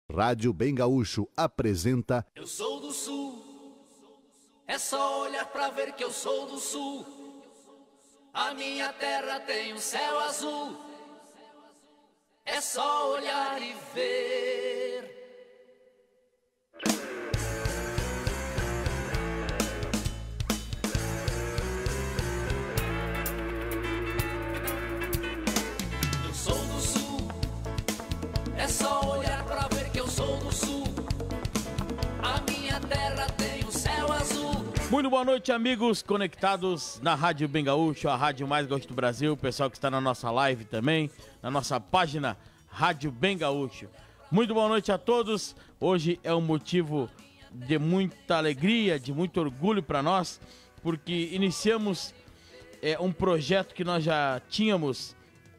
Rádio Bem Gaúcho apresenta Eu sou do Sul, é só olhar pra ver que eu sou do Sul. A minha terra tem um céu azul, é só olhar e ver. Eu sou do Sul, é só olhar pra ver que eu sou do Sul. A minha terra tem um céu azul. Muito boa noite, amigos conectados na Rádio Bem Gaúcho, a rádio mais gaúcha do Brasil, o pessoal que está na nossa live também, na nossa página Rádio Bem Gaúcho. Muito boa noite a todos. Hoje é um motivo de muita alegria, de muito orgulho para nós, porque iniciamos um projeto que nós já tínhamos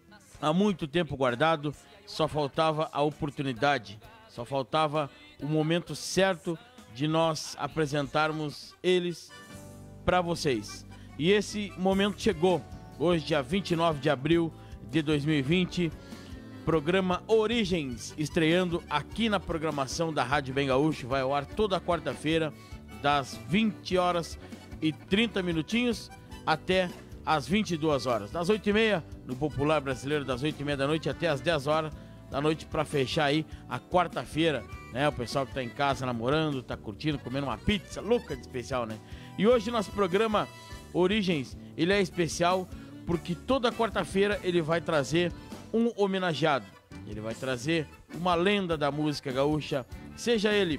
há muito tempo guardado, só faltava a oportunidade, só faltava o momento certo de nós apresentarmos eles para vocês. E esse momento chegou, hoje dia 29 de abril de 2020, programa Origens, estreando aqui na programação da Rádio Bem Gaúcho, vai ao ar toda quarta-feira, das 20 horas e 30 minutinhos até às 22 horas. Das 8h30, no Popular Brasileiro, das 8h30 da noite até às 10 horas da noite, para fechar aí a quarta-feira, né? O pessoal que tá em casa namorando, tá curtindo, comendo uma pizza louca de especial, né? E hoje nosso programa Origens, ele é especial porque toda quarta-feira ele vai trazer um homenageado. Ele vai trazer uma lenda da música gaúcha, seja ele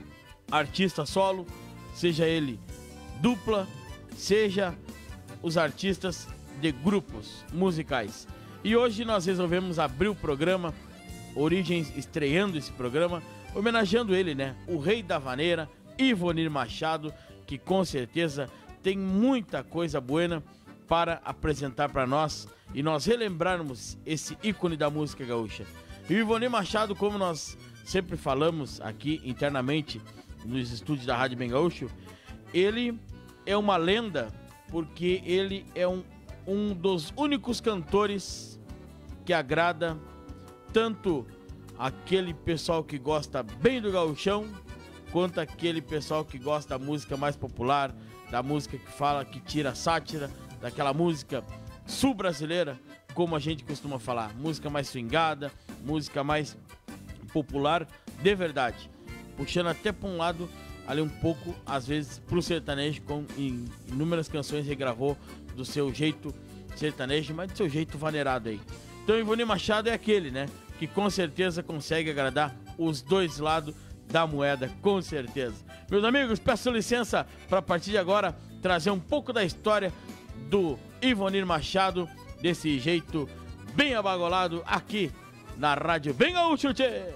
artista solo, seja ele dupla, seja os artistas de grupos musicais. E hoje nós resolvemos abrir o programa Origens, estreando esse programa, homenageando ele, né? O rei da vaneira, Ivonir Machado, que com certeza tem muita coisa buena para apresentar para nós e nós relembrarmos esse ícone da música gaúcha. E o Ivonir Machado, como nós sempre falamos aqui internamente nos estúdios da Rádio Bem Gaúcho, ele é uma lenda porque ele é um dos únicos cantores que agrada tanto aquele pessoal que gosta bem do gauchão, quanto aquele pessoal que gosta da música mais popular, da música que fala, que tira sátira, daquela música sul-brasileira, como a gente costuma falar, música mais swingada, música mais popular de verdade, puxando até para um lado ali um pouco, às vezes, pro sertanejo, com inúmeras canções regravou do seu jeito sertanejo, mas do seu jeito vaneirado aí. Então, Ivonir Machado é aquele, né, que com certeza consegue agradar os dois lados da moeda, com certeza. Meus amigos, peço licença para a partir de agora trazer um pouco da história do Ivonir Machado, desse jeito bem abagolado aqui na Rádio Bem Gaúcho, tchê!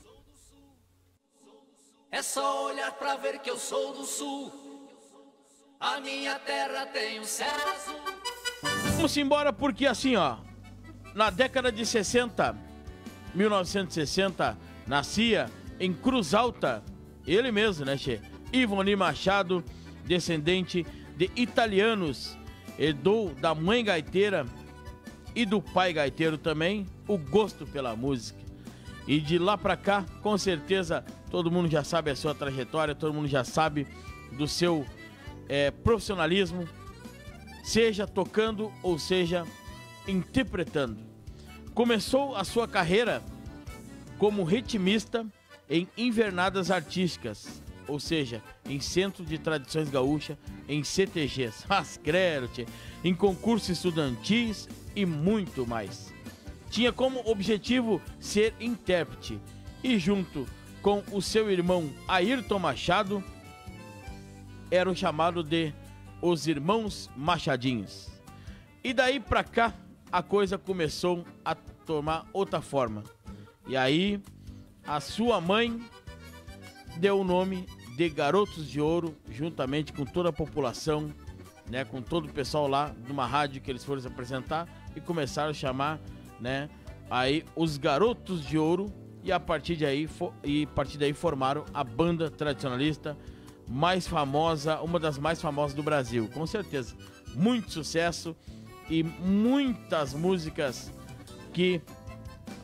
É só olhar pra ver que eu sou do Sul. A minha terra tem um céu azul. Vamos embora porque assim, ó, na década de 60, 1960, nascia em Cruz Alta, ele mesmo, né, che? Ivonir Machado, descendente de italianos, herdou da mãe gaiteira e do pai gaiteiro também o gosto pela música. E de lá pra cá, com certeza, todo mundo já sabe a sua trajetória, todo mundo já sabe do seu profissionalismo, seja tocando ou seja interpretando. Começou a sua carreira como ritmista em invernadas artísticas, ou seja, em Centro de Tradições Gaúcha, em CTGs, em concursos estudantis e muito mais. Tinha como objetivo ser intérprete e junto com o seu irmão Ayrton Machado, era o chamado de Os Irmãos Machadinhos. E daí pra cá, a coisa começou a tomar outra forma. E aí, a sua mãe deu o nome de Garotos de Ouro, juntamente com toda a população, né, com todo o pessoal lá de uma rádio que eles foram se apresentar e começaram a chamar, né, aí os Garotos de Ouro, e a partir daí formaram a banda tradicionalista mais famosa, uma das mais famosas do Brasil, com certeza. Muito sucesso e muitas músicas que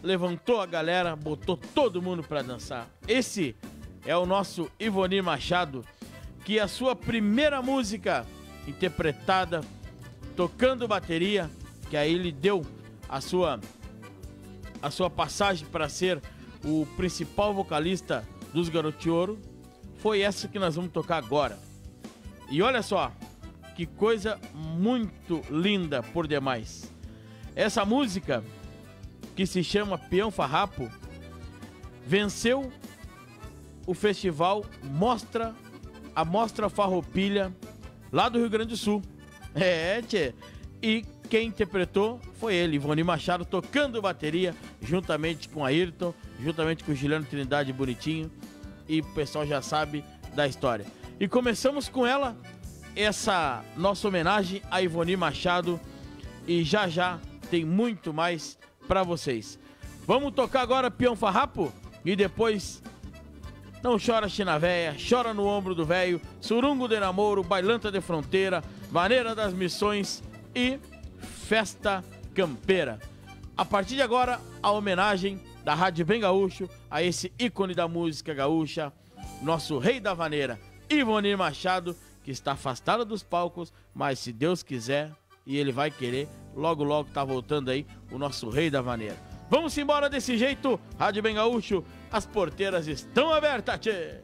levantou a galera, botou todo mundo pra dançar. Esse é o nosso Ivonir Machado, que a sua primeira música interpretada, tocando bateria, que aí ele deu a sua passagem para ser o principal vocalista dos Garotos de Ouro, foi essa que nós vamos tocar agora. E olha só, que coisa muito linda por demais. Essa música, que se chama Peão Farrapo, venceu o festival a Mostra Farroupilha, lá do Rio Grande do Sul. Tchê. E quem interpretou foi ele, Ivonir Machado, tocando bateria, juntamente com Ayrton, juntamente com o Juliano Trindade Bonitinho. E o pessoal já sabe da história. E começamos com ela, essa nossa homenagem a Ivonir Machado. E já tem muito mais pra vocês. Vamos tocar agora Peão Farrapo e depois Não Chora China Véia, Chora no Ombro do Véio, Surungo de Namoro, Bailanta de Fronteira, Vaneira das Missões e Festa Campeira. A partir de agora, a homenagem da Rádio Bem Gaúcho a esse ícone da música gaúcha, nosso rei da vaneira, Ivonir Machado, que está afastado dos palcos, mas se Deus quiser, e ele vai querer, logo logo tá voltando aí o nosso rei da vaneira. Vamos embora desse jeito, Rádio Bem Gaúcho, as porteiras estão abertas, tchê!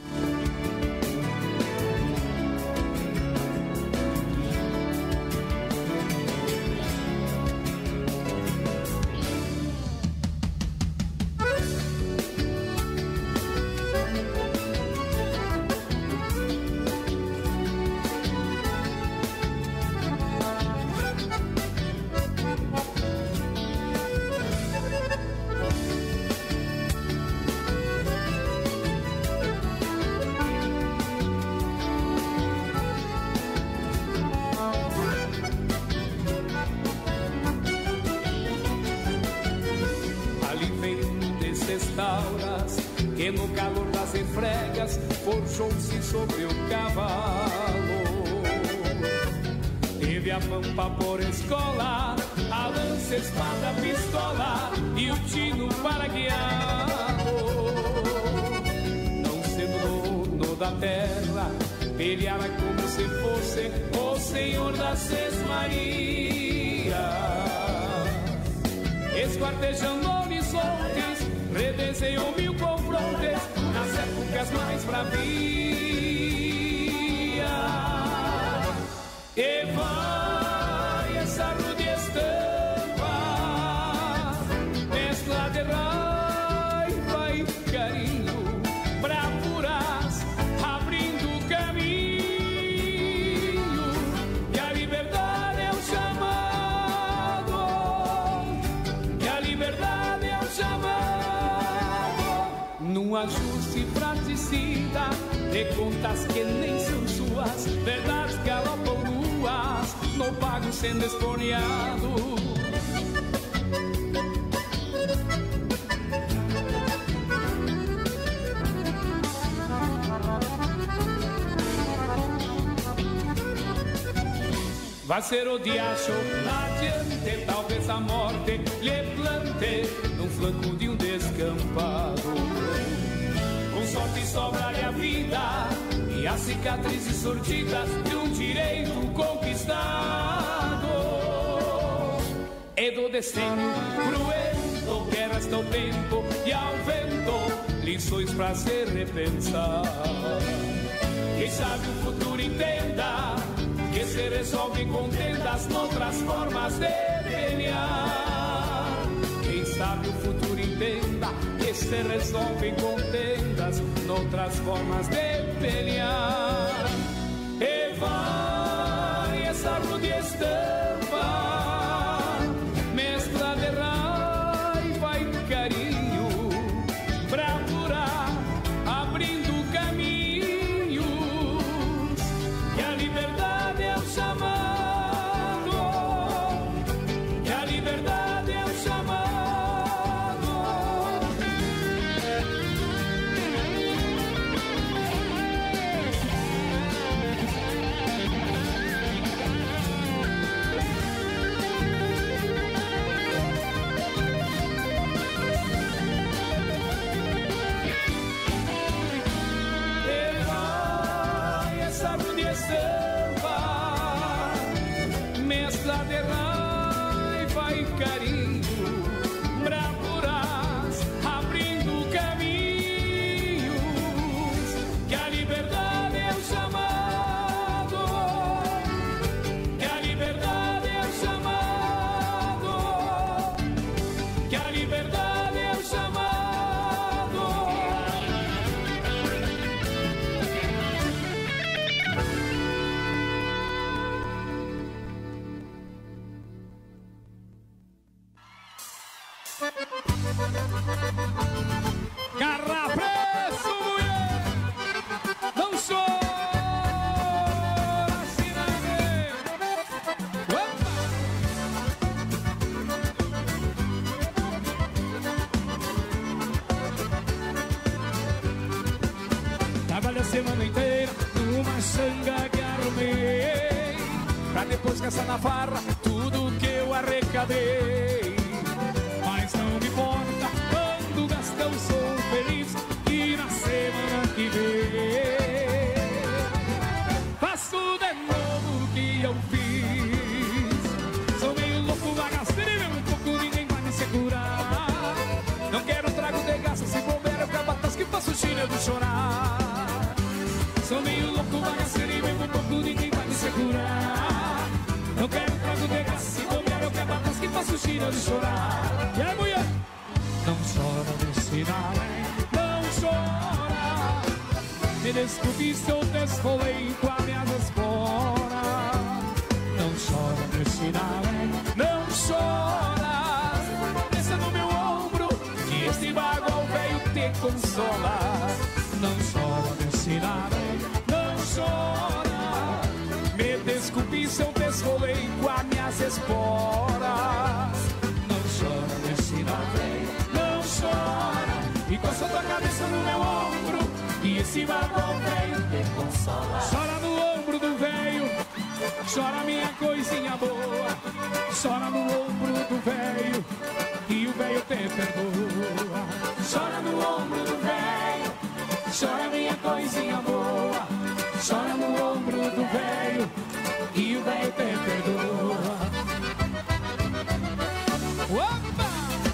Que no calor das refregas forjou-se sobre o cavalo. Teve a pampa por escola, a lança, espada, pistola e o tino para guiá-lo. Não sendo dono da terra, peleara como se fosse o senhor das Seis Marias. Esquartejando horizontes, redesenhou mil confrontes nas épocas mais bravias. E vai essa rude estampa, mescla de raiva e carinho, bravuras abrindo caminho. E a liberdade é o chamado, e a liberdade é o chamado. Num ajuste praticida de contas que nem são suas, verdades galopam nuas no pago sendo espoliado. Vai ser o diacho lá adiante, talvez a morte lhe plante no flanco de um descampado. Com sorte sobra-lhe a vida e as cicatrizes surtidas de um direito conquistado. E do destino cruento que resta o tempo e ao vento lições pra se repensar. Quem sabe o futuro entenda que se resolve em contendas noutras formas de pelear. Quem sabe o futuro entenda que se resolve em contendas noutras formas de pelear. E vai essa rude estampa, mescla de raiva e carinho, bravura abrindo caminhos. E a liberdade é o chamado, e a liberdade é o chamado. carinho, bravuras abrindo caminhos, que a liberdade é o chamado, que a liberdade é o chamado, que a liberdade é o chamado. Garra preço, mulher, não chora, Sinane. Trabalho a semana inteira numa xanga que arrumei, pra depois gastar na farra tudo que eu arrecadei. Mas não me importa quando gastar, eu sou feliz, e na semana que vem faço de novo o que eu fiz. Sou meio louco, bagaceiro e mesmo um pouco ninguém vai me segurar. Não quero trago de graça, se bobear eu cabatas que faço chinelo chorar. Sou meio louco, bagaceiro e mesmo um pouco ninguém vai me segurar. Não quero trago de graça, se bobear eu cabatas que faço chinelo chorar. E aí, mulher? Não chora nesse nada, não chora. Me desculpe se eu desfolei com as minhas esporas. Não chora nesse nada, não chora. Pensa no meu ombro, que esse bagual velho te consola. Não chora nesse nada, não chora. Me desculpe se eu desfolei com as minhas esporas. Não chora nesse nada, não chora. Encosta tua cabeça no meu ombro, e esse bagual velho te consola. Chora no ombro do velho, chora minha coisinha boa. Chora no ombro do velho, e o velho te perdoa. Chora no ombro do velho, chora minha coisinha boa. Chora no ombro do velho, e o velho te perdoa. Opa!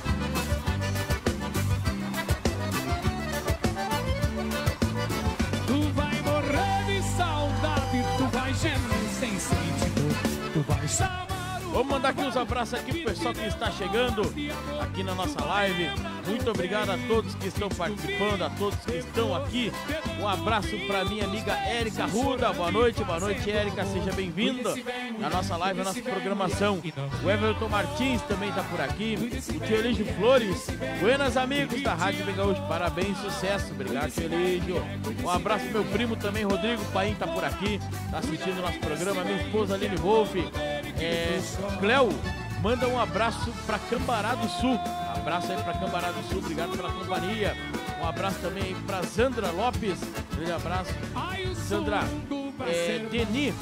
Tu vai morrer de saudade, tu vai gemer sem sentido, tu vai chamar. Vamos mandar aqui uns abraços aqui pro pessoal que está chegando aqui na nossa live. Muito obrigado a todos que estão participando, a todos que estão aqui. Um abraço para minha amiga Érica Ruda. Boa noite, Érica, seja bem-vinda na nossa live, na nossa programação. O Everton Martins também está por aqui. O tio Elígio Flores. Buenas, amigos da Rádio Bem Gaúcho. Parabéns, sucesso. Obrigado, tio Elígio. Um abraço pro meu primo também, Rodrigo Paim, tá por aqui, tá assistindo o nosso programa. Minha esposa Aline Wolff. Cléo, manda um abraço pra Cambará do Sul. Abraço aí pra Cambará do Sul, obrigado pela companhia. Um abraço também aí pra Sandra Lopes. Grande abraço. Sandra Deni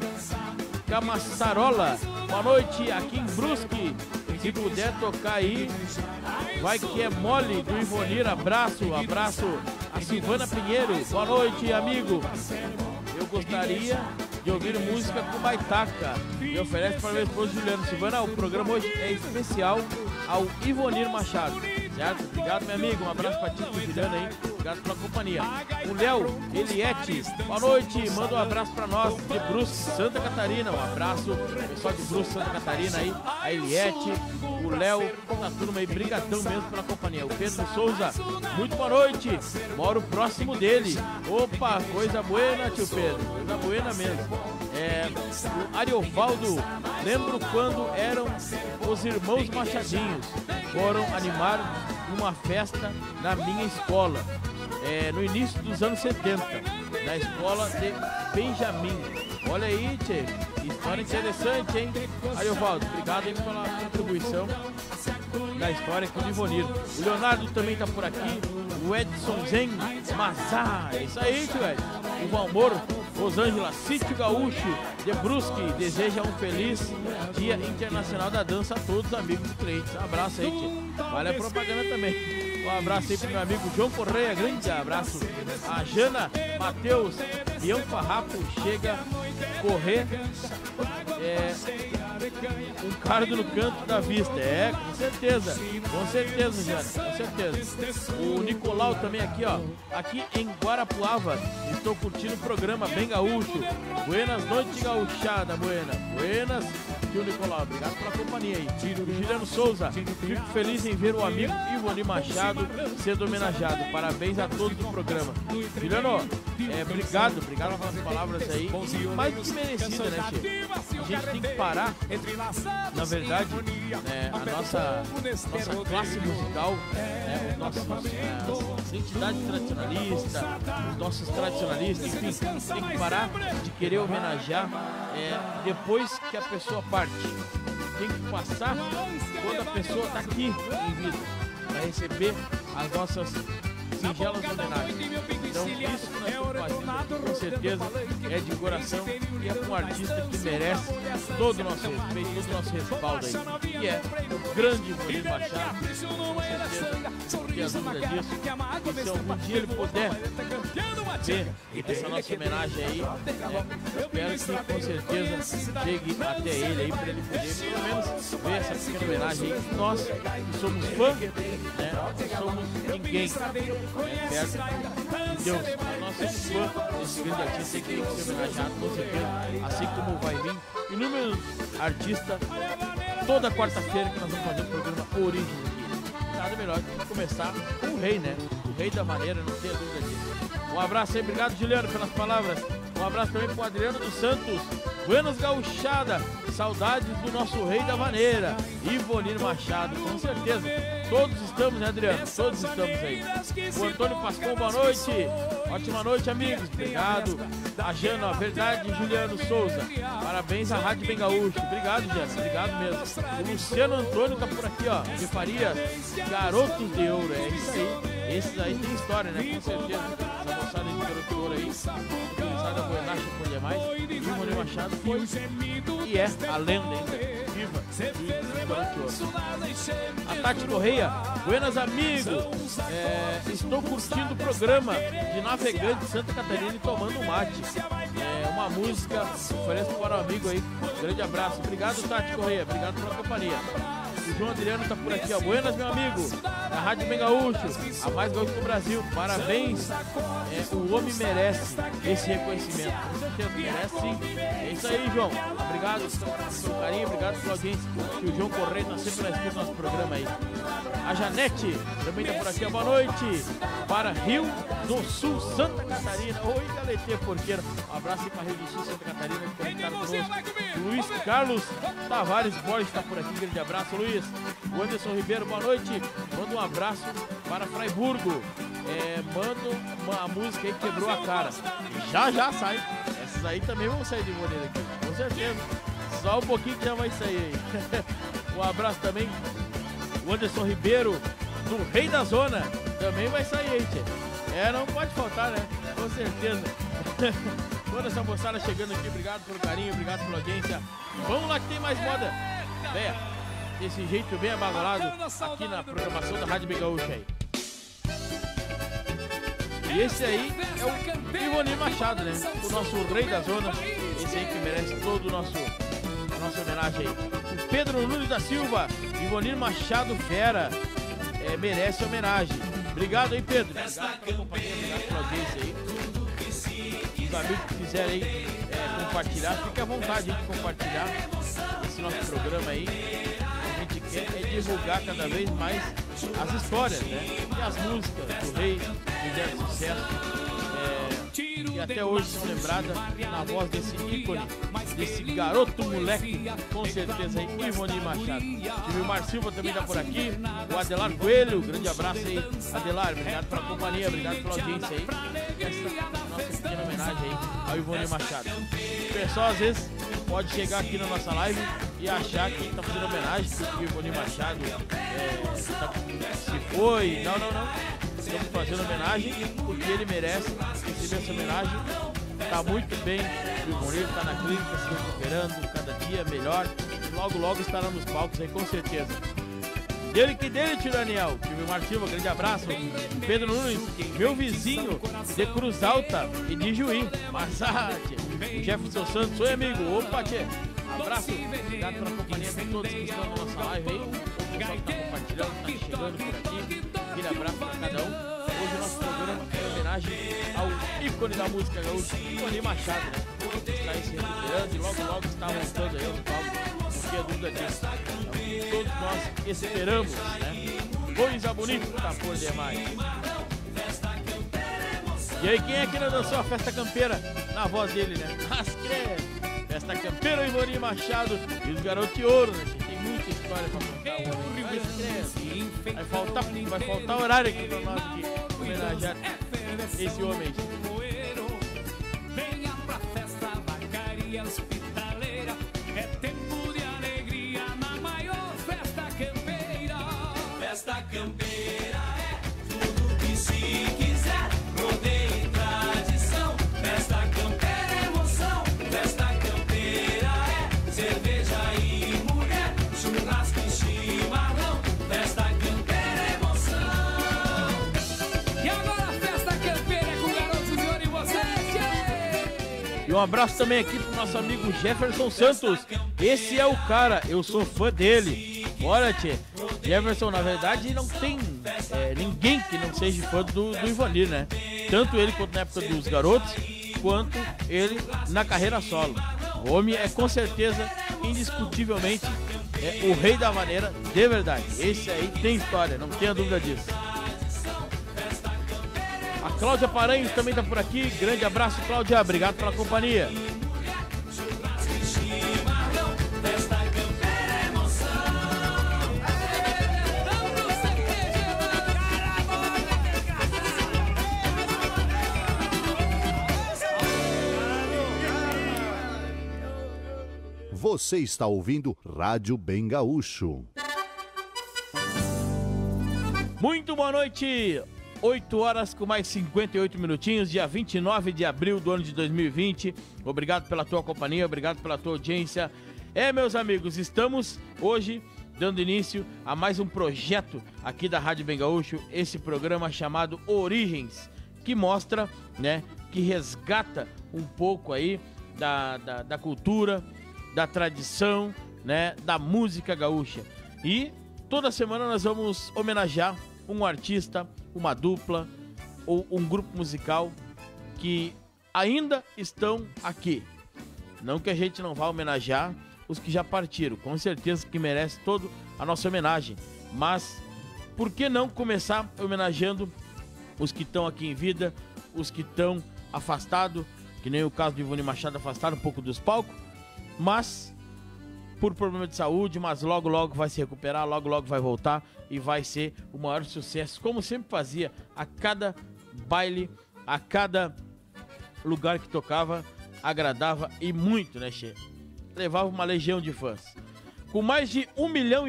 Camassarola. Boa noite aqui em Brusque. Se puder tocar aí, vai que é mole do Ivonir. Abraço a Silvana Pinheiro. Boa noite, amigo. Eu gostaria de ouvir música com Baitaca. Me oferece para meu esposo Juliano. Silvana, o programa hoje é especial ao Ivonir Machado. Certo? Obrigado, meu amigo. Um abraço para ti, Juliano aí. Obrigado pela companhia. O Léo Eliette, boa noite. Manda um abraço para nós de Brusque, Santa Catarina. Um abraço, pessoal de Brusque, Santa Catarina aí. A Eliette, o Léo, a turma aí. Brigadão mesmo pela companhia. O Pedro Souza, muito boa noite. Moro próximo dele. Opa, coisa buena, tio Pedro. Coisa buena mesmo. O Ariovaldo, lembro quando eram os irmãos Machadinhos. Foram animar uma festa na minha escola, no início dos anos 70, na escola de Benjamin. Olha aí, tchê, história interessante, hein? Ariovaldo, obrigado aí pela contribuição na história aqui do Ivonir. O Leonardo também tá por aqui, o Edson Zen Mazá, é isso aí, tio Ed. O Valmor, Rosângela, Sítio Gaúcho de Brusque, deseja um feliz Dia Internacional da Dança a todos os amigos e clientes. Um abraço aí, tio. Vale a propaganda também. Um abraço aí pro meu amigo João Correia, grande abraço. A Jana Matheus, Bião Farrapo, chega correr. Um cardo no canto da vista. Com certeza, Jana, com certeza. O Nicolau também aqui, ó. Aqui em Guarapuava, estou curtindo o programa Bem Gaúcho. Buenas noites, gauchada, buenas. Tio Nicolau, obrigado pela companhia aí. O Juliano Souza, fico feliz em ver o amigo Ivoni Machado sendo homenageado. Parabéns a todos do programa. Juliano, obrigado pelas palavras aí. Mais do que merecida, né, Tchê? A gente tem que parar, na verdade, a nossa classe musical, nossas entidades tradicionalistas, os nossos tradicionalistas, enfim, tem que parar de querer homenagear depois que a pessoa parte. Tem que passar quando a pessoa está aqui em vida, para receber as nossas singelas homenagens. Então isso que nós estamos fazendo, com certeza, é de coração e é um artista que merece todo o nosso respeito, todo o nosso respaldo aí. E é o grande Ivoni Machado, com certeza, que as dúvidas disso. E se algum dia ele puder ver essa nossa homenagem aí, espero que com certeza chegue até ele aí, para ele poder pelo menos ver essa pequena homenagem aí. Nós que somos fã, não somos ninguém perto de Deus, nós somos fã desse grande artista que tem que ser homenageado, com certeza, assim como vai vir inúmeros artistas toda quarta-feira que nós vamos fazer o programa Origem aqui. Nada melhor que começar com o rei, né? O rei da maneira, não tenha dúvida disso. Um abraço aí, obrigado, Juliano, pelas palavras. Um abraço também pro Adriano dos Santos. Buenas gauchada, saudades do nosso rei da maneira, Ivoni Machado, com certeza. Todos estamos, né, Adriano? Todos estamos aí. O Antônio Pascon, boa noite. Ótima noite, amigos. Obrigado. A Jana, a verdade, Juliano Souza. Parabéns à Rádio Bem Gaúcho. Obrigado, Jana. Obrigado mesmo. O Luciano Antônio tá por aqui, ó. De Faria, Garotos de Ouro. É isso aí. Esses aí tem história, né? Com certeza. Essa moçada de Garoto de Ouro aí. Moçada boinacha por demais. Ivoni Machado foi e é a lenda ainda. Viva! A Tati Correia, buenas amigos, estou curtindo o programa de Navegante Santa Catarina e tomando um mate. Uma música, ofereço para o amigo aí. Grande abraço, obrigado Tati Correia, obrigado pela companhia. O João Adriano tá por aqui, ó. Buenas, meu amigo, da Rádio Bem Gaúcho, a mais gaúcha do Brasil. Parabéns, o homem merece esse reconhecimento. Com certeza, merece sim. É isso aí, João. Obrigado pelo carinho, obrigado pela audiência. E o João Correia tá sempre na escuta do nosso programa aí. A Janete também tá por aqui, ó. Boa noite. Para Rio do Sul, Santa Catarina. Oi, Galetê Porqueira. Um abraço aí para Rio do Sul, Santa Catarina, que conectaram conosco. Luiz Carlos Tavares Borges tá por aqui. Grande abraço, Luiz. O Anderson Ribeiro, boa noite. Manda um abraço para Fraiburgo. Manda uma música aí, Quebrou a Cara. Já sai. Essas aí também vão sair de maneira aqui, com certeza. Só um pouquinho que já vai sair aí. Um abraço também. O Anderson Ribeiro, do Rei da Zona, também vai sair aí, tia. Não pode faltar, né? Com certeza. Toda essa moçada chegando aqui, obrigado pelo carinho, obrigado pela audiência. Vamos lá que tem mais moda. Véia, desse jeito bem amarelado aqui na programação da Rádio Bem Gaúcha aí. E esse aí é o Ivoni Machado, né? O nosso rei da zona. Esse aí que merece todo a nossa homenagem aí. O Pedro Nunes da Silva, Ivoni Machado Fera, merece homenagem. Obrigado aí, Pedro. Obrigado pela companhia, obrigado pela audiência aí. Os amigos que quiserem aí compartilhar, fique à vontade de compartilhar esse nosso programa aí. A gente quer divulgar cada vez mais as histórias, né? E as músicas do rei que fizeram sucesso. E até hoje são lembradas na voz desse ícone, desse garoto moleque, com certeza aí, Ivoni Machado. O Vilmar Silva também tá por aqui. O Adelar Coelho, grande abraço aí, Adelar, obrigado pela companhia, obrigado pela audiência aí. Essa nossa pequena homenagem aí ao Ivoni Machado. O pessoal às vezes pode chegar aqui na nossa live e achar que tá fazendo homenagem porque o Ivoni Machado se foi. Não. Estamos fazendo homenagem porque ele merece receber essa homenagem. Está muito bem, o Ivoni está na clínica se recuperando, cada dia melhor. Logo estará nos palcos aí, com certeza. Dele que dele, tio Daniel. Tio Martinho, grande abraço. Pedro Nunes, meu vizinho de Cruz Alta e de Juí. Massate. Jefferson Santos, oi amigo. Opa, tchê. Abraço. Obrigado pela companhia de todos que estão na nossa live aí. O pessoal que tá compartilhando, tá chegando por aqui. Aquele abraço pra cada um. Hoje o nosso programa é em homenagem ao ícone da música gaúcha, Ivonir Machado, né? Está aí se recuperando e logo está voltando aí no palco. Não tenha dúvida disso. Então, todos nós esperamos, né? Coisa bonita tá por demais. E aí, quem é que não dançou a festa campeira na voz dele, né? Festa campeira, Ivonir Machado e os Garotos de Ouro, né? Tem muita história pra contar. Vai faltar horário aqui pra nós aqui homenagear esse homem. Venha pra festa, vacaria hospitaleira. É tempo de alegria na maior festa campeira. Festa campeira é tudo que se quiser. Rodeio e tradição. Festa campeira é emoção. Festa campeira é cerveja e mulher. Churrasco e chimarrão. Festa campeira é emoção. E agora a festa campeira é com o Garotos de Ouro e vocês. E um abraço também aqui pro nosso amigo Jefferson Santos. Esse é o cara, eu sou fã dele. Olha, tchê, Jefferson, na verdade, não tem ninguém que não seja fã do Ivonir, né? Tanto ele quanto na época dos Garotos, quanto ele na carreira solo. O homem é com certeza, indiscutivelmente, o rei da maneira, de verdade. Esse aí tem história, não tenha dúvida disso. A Cláudia Paranhos também tá por aqui. Grande abraço, Cláudia. Obrigado pela companhia. Você está ouvindo Rádio Bem Gaúcho. Muito boa noite. 8 horas com mais 58 minutinhos, dia 29 de abril do ano de 2020. Obrigado pela tua companhia, obrigado pela tua audiência. Meus amigos, estamos hoje dando início a mais um projeto aqui da Rádio Bem Gaúcho, esse programa chamado Origens, que mostra, né, que resgata um pouco aí da cultura, da tradição, né, da música gaúcha. E toda semana nós vamos homenagear um artista, uma dupla ou um grupo musical que ainda estão aqui. Não que a gente não vá homenagear os que já partiram, com certeza que merece toda a nossa homenagem, mas por que não começar homenageando os que estão aqui em vida, os que estão afastados, que nem o caso do Ivonir Machado, afastado um pouco dos palcos, mas por problema de saúde, mas logo vai se recuperar, logo vai voltar e vai ser o maior sucesso, como sempre fazia, a cada baile, a cada lugar que tocava, agradava e muito, né, che? Levava uma legião de fãs. Com mais de 1,5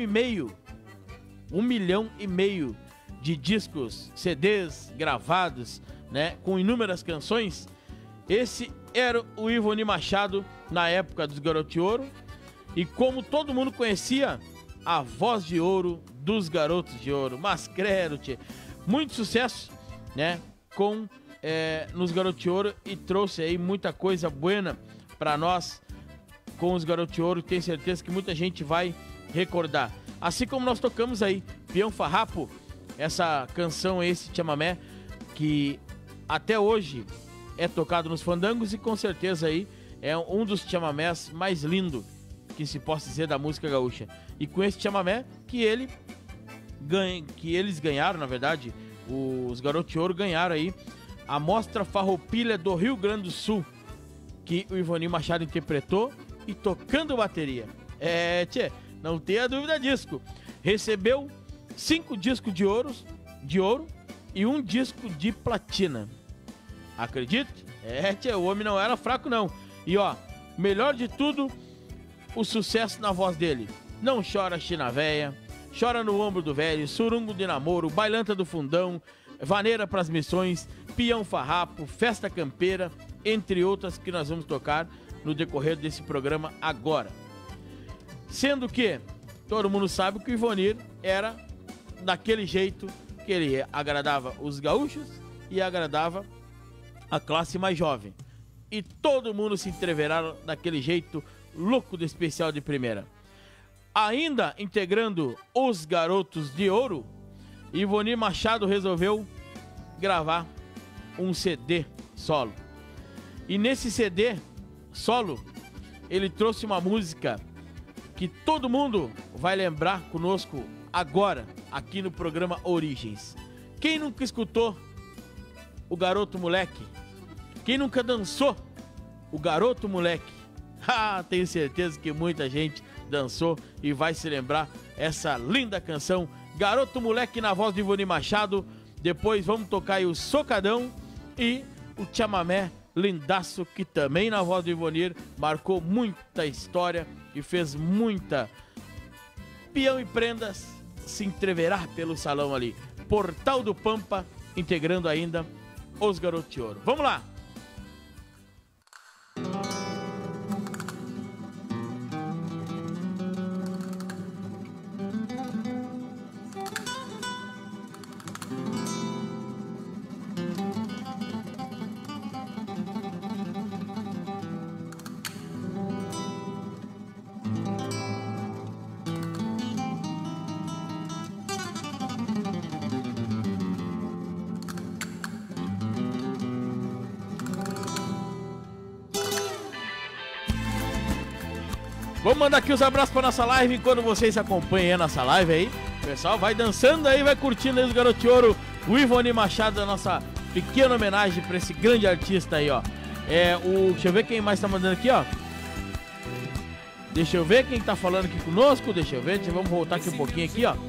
milhão de discos, CDs gravados, né, com inúmeras canções, esse era o Ivonir Machado na época dos Garotos de Ouro. E como todo mundo conhecia, a voz de ouro dos Garotos de Ouro. Mas credo, tchê, muito sucesso, né, nos Garotos de Ouro, e trouxe aí muita coisa buena pra nós com os Garotos de Ouro. Tenho certeza que muita gente vai recordar. Assim como nós tocamos aí Peão Farrapo, essa canção, esse chamamé, que até hoje é tocado nos fandangos e com certeza aí é um dos chamamés mais lindos que se possa dizer da música gaúcha. E com esse chamamé que eles ganharam, na verdade, os Garotos de Ouro ganharam aí a Mostra Farroupilha do Rio Grande do Sul, que o Ivonir Machado interpretou e tocando bateria. Tchê, não tenha dúvida disso. Recebeu 5 discos de ouro e 1 disco de platina. Acredite? Tchê, o homem não era fraco não. E ó, melhor de tudo, o sucesso na voz dele. Não chora China Véia, Chora no Ombro do Velho, Surungo de Namoro, Bailanta do Fundão, Vaneira pras Missões, Peão Farrapo, Festa Campeira, entre outras que nós vamos tocar no decorrer desse programa agora. Sendo que todo mundo sabe que o Ivonir era daquele jeito que ele agradava os gaúchos e agradava a classe mais jovem. E todo mundo se entreveraram daquele jeito louco do especial de primeira. Ainda integrando os Garotos de Ouro, Ivonir Machado resolveu gravar um CD solo. E nesse CD solo, ele trouxe uma música que todo mundo vai lembrar conosco agora, aqui no programa Origens. Quem nunca escutou o Garoto Moleque? Quem nunca dançou o Garoto Moleque? Tenho certeza que muita gente dançou e vai se lembrar essa linda canção Garoto Moleque na voz de Ivonir Machado. Depois vamos tocar aí o Socadão e o chamamé lindaço, que também na voz do Ivonir marcou muita história e fez muita peão e prendas se entreverar pelo salão ali. Portal do Pampa, integrando ainda os Garotos de Ouro. Vamos lá! Vamos mandar aqui os abraços para nossa live, enquanto vocês acompanham a nossa live aí. O pessoal vai dançando aí, vai curtindo aí os Garotos de Ouro, o Ivonir Machado, a nossa pequena homenagem para esse grande artista aí, ó. Deixa eu ver quem mais tá mandando aqui, ó. Deixa eu ver quem tá falando aqui conosco, vamos voltar aqui um pouquinho aqui, ó.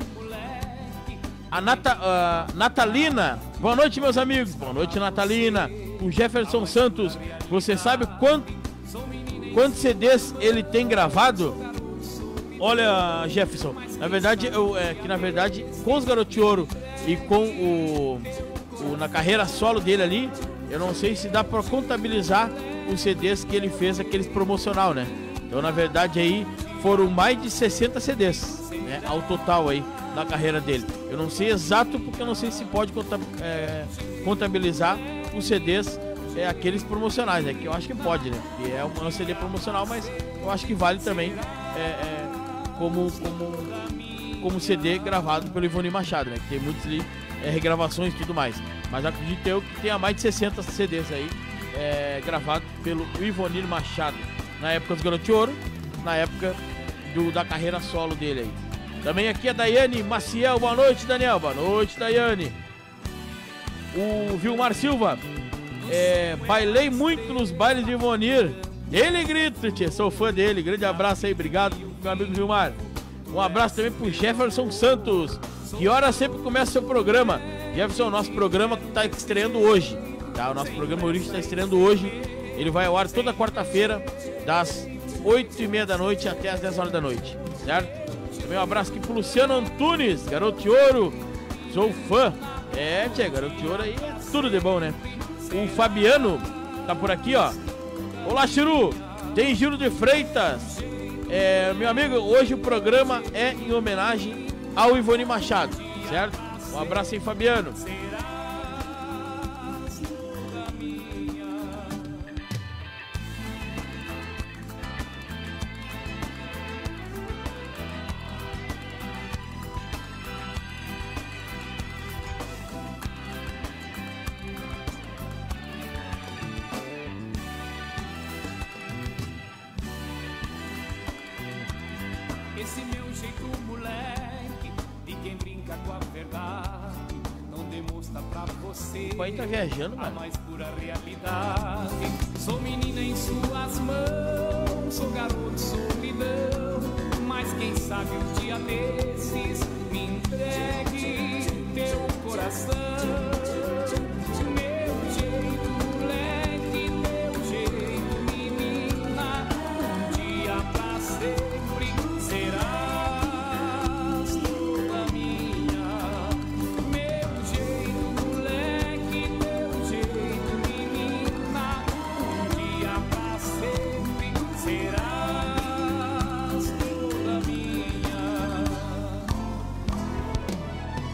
A Natalina, boa noite, meus amigos. Boa noite, Natalina. O Jefferson Santos, você sabe quantos CDs ele tem gravado? Olha, Jefferson, na verdade, com os Garotos de Ouro e com na carreira solo dele ali, eu não sei se dá pra contabilizar os CDs que ele fez, aqueles promocional, né? Então, na verdade, aí foram mais de 60 CDs, né, ao total aí na carreira dele. Eu não sei exato, porque eu não sei se pode contabilizar os CDs aqueles promocionais, né? Que eu acho que pode, né? Que é um CD promocional, mas eu acho que vale também como CD gravado pelo Ivonir Machado, né? Que tem muitas regravações e tudo mais. Mas acredito eu que tenha mais de 60 CDs aí gravados pelo Ivonir Machado. Na época dos Garotos de Ouro, na época da carreira solo dele aí. Também aqui a Daiane Maciel, boa noite, Daniel. Boa noite, Daiane. O Vilmar Silva, bailei muito nos bailes de Ivonir. Ele grita, tchê, sou fã dele. Grande abraço aí, obrigado, meu amigo Vilmar. Um abraço também pro Jefferson Santos. Que hora sempre começa o seu programa? Jefferson, nosso programa tá estreando hoje, tá? O nosso programa Origem está estreando hoje. Ele vai ao ar toda quarta-feira, das 8h30 da noite até as 10 horas da noite, certo? Também um abraço aqui pro Luciano Antunes, Garoto de Ouro. Sou fã. Tchê, Garoto de Ouro aí é tudo de bom, né? O Fabiano tá por aqui, ó. Olá, Chiru. Tem Giro de Freitas. Meu amigo, hoje o programa é em homenagem ao Ivonir Machado, certo? Um abraço aí, Fabiano. Esse meu jeito, moleque, de quem brinca com a verdade, não demonstra pra você O pai tá viajando, a mano. mais pura realidade. Sou menina em suas mãos, sou garoto, solidão, mas quem sabe um dia desses me entregue teu coração. Meu jeito, moleque, meu jeito, menina, um dia pra sempre serás toda minha. Meu jeito, moleque, meu jeito, menina, um dia pra sempre serás toda minha.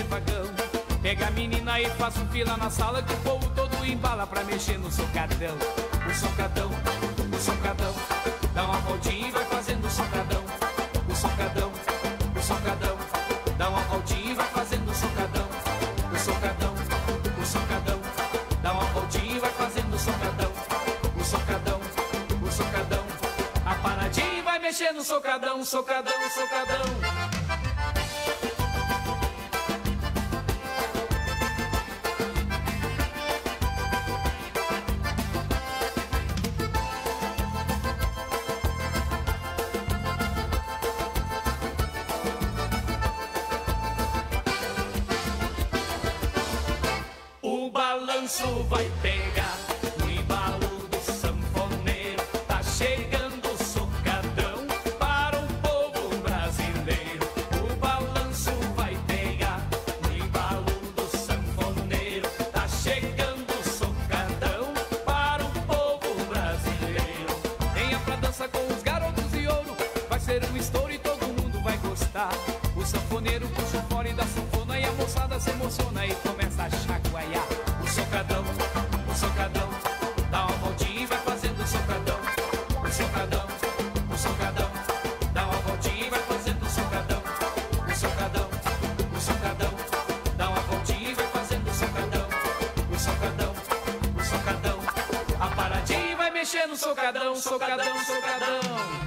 vagão. Pega a menina e faço fila na sala, que o povo todo embala pra mexer no socadão. O socadão, o socadão, dá uma voltinha e vai fazendo o socadão. O socadão, o socadão, dá uma voltinha e vai fazendo o socadão. O socadão, o socadão, dá uma voltinha e vai fazendo o socadão. O socadão, o socadão, a paradinha e vai mexer no socadão. Socadão, socadão. Vai pegar no embalo do sanfoneiro, tá chegando o socadão para o povo brasileiro. O balanço vai pegar no embalo do sanfoneiro, tá chegando o socadão para o povo brasileiro. Venha pra dança com os garotos de ouro, vai ser um estouro e todo mundo vai gostar. O sanfoneiro puxa o fole da sanfona e a moçada se emociona e começa a chacoalhar. O socadão, dá uma voltinha e vai fazendo o socadão. O socadão, dá uma voltinha e vai fazendo o socadão. O socadão, dá uma voltinha e vai fazendo o socadão. O socadão, a paradinha e vai mexer no socadão. Socadão, socadão.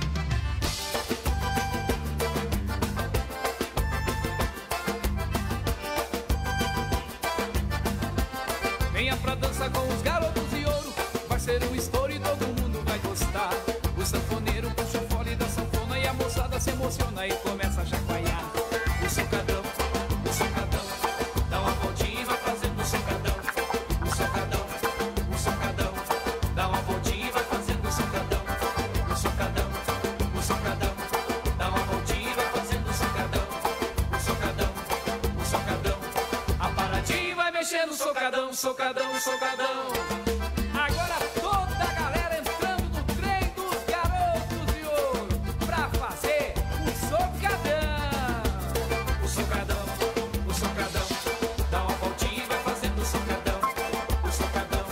Venha pra dança com os garotos de ouro, vai ser um estouro e todo mundo vai gostar. O sanfoneiro puxa o fole da sanfona e a moçada se emociona e começa a chacoalhar. O socadão, dá uma voltinha e vai fazendo o socadão. O socadão, dá uma voltinha e vai fazendo o socadão. O socadão, dá uma voltinha e vai fazendo o socadão. O socadão, a paradinha vai mexer no socadão. Socadão, socadão. Agora toda a galera entrando no trem dos garotos de ouro pra fazer o socadão. O socadão, dá uma voltinha e vai fazendo o socadão. O socadão,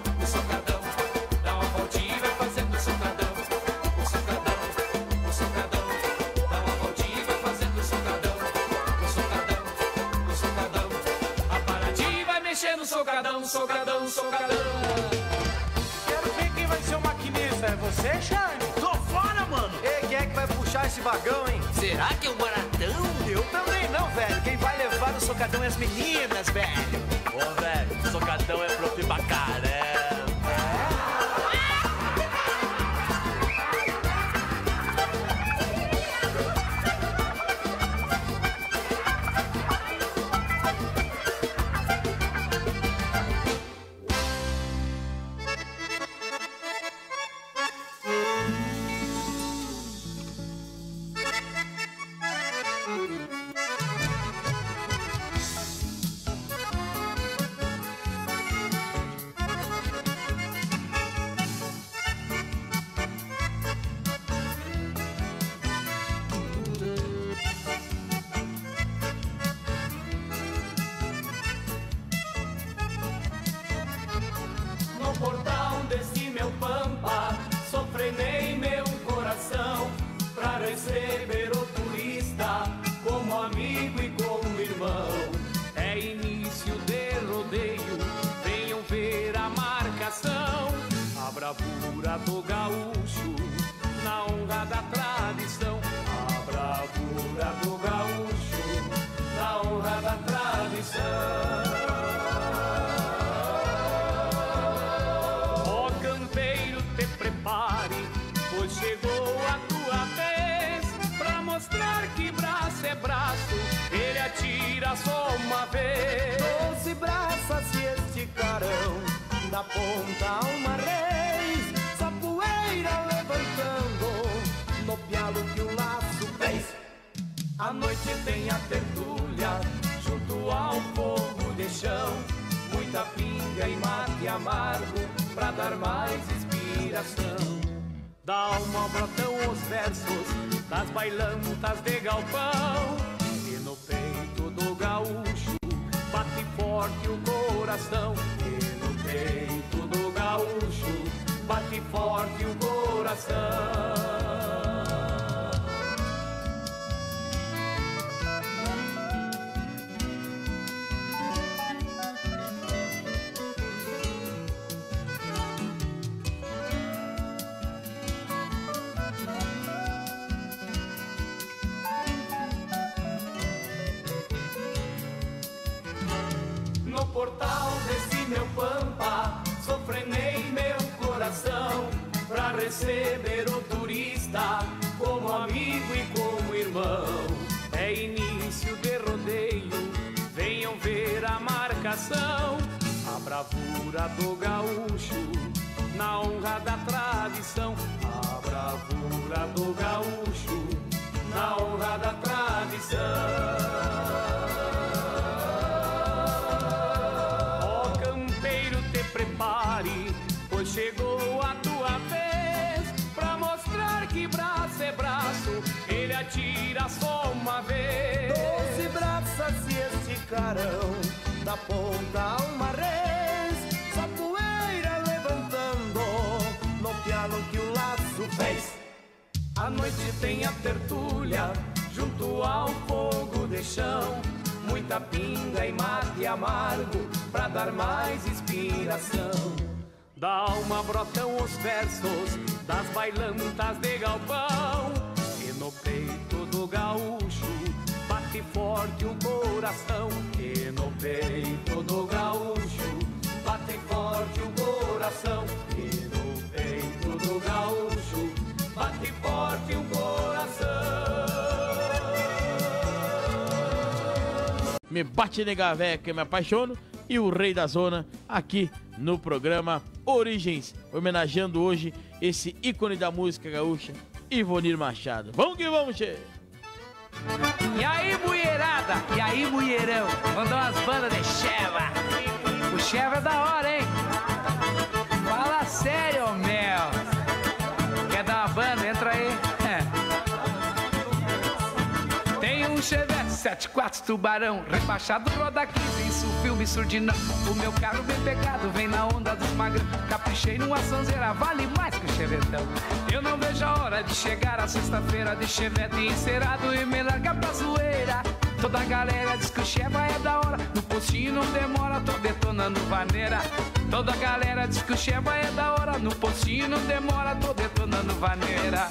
dá uma voltinha e vai fazendo o socadão. O socadão, dá uma voltinha e vai fazendo o socadão. O socadão, a paradinha e vai mexer no socadão. Socadão, socadão. Quero ver quem vai ser o maquinista. É você, Charme? Tô fora, mano! Ei, quem é que vai puxar esse vagão, hein? Será que é o Baratão? Eu também não, velho. Quem vai levar o socadão é as meninas, velho. Ô, velho, socadão é profi pra caramba. No portão desse meu pampa, sofrenei meu coração pra receber o turista como amigo e como irmão. É início de rodeio, venham ver a marcação, a bravura do gaúcho na honra da tradição. A bravura do gaúcho na honra da tradição. Pois chegou a tua vez pra mostrar que braço é braço, ele atira só uma vez. 12 braças se esticarão, da ponta a uma reis, só poeira levantando no pialo que o laço fez. A noite tem a tertúlia junto ao fogo de chão, muita pinga e mate amargo pra dar mais inspiração. Da alma brotam os versos das bailantas de galpão, e no peito do gaúcho coração. E no peito do gaúcho bate forte o coração. No portal desse meu pampa, sofrenei meu coração pra receber o turista como amigo e como irmão. É início de rodeio, venham ver a marcação, a bravura do gaúcho na honra da tradição. A bravura do gaúcho na honra da tradição. Prepare, pois chegou a tua vez pra mostrar que braço é braço, ele atira só uma vez. 12 braças se esticarão da ponta a uma res, só poeira levantando no pialo que o laço fez. A noite tem a tertúlia junto ao fogo de chão, muita pinga e mate amargo pra dar mais inspiração. Da alma brotam os versos das bailantas de galpão, e no peito do gaúcho bate forte o coração. E no peito do gaúcho bate forte o coração. E no peito do gaúcho bate forte o coração. Me bate nega véia que eu me apaixono, e o rei da zona aqui no programa Origens, homenageando hoje esse ícone da música gaúcha, Ivonir Machado. Vamos que vamos, che! E aí, mulherada? E aí, mulherão? Mandou umas bandas de Cheva. O Cheva é da hora, hein? Fala sério, meu. Quer dar uma banda? Entra aí. Tem um Chevette 74 tubarão, rebaixado roda 15, isso filme surdinão. O meu carro bem pegado, vem na onda dos magrão. Caprichei numa sonzeira, vale mais que o Chevetão. Eu não vejo a hora de chegar a sexta-feira de Chevette encerado e me largar pra zoeira. Toda a galera diz que o Cheva é da hora, no postinho não demora, tô detonando vaneira. Toda a galera diz que o Cheva é da hora, no postinho não demora, tô detonando vaneira.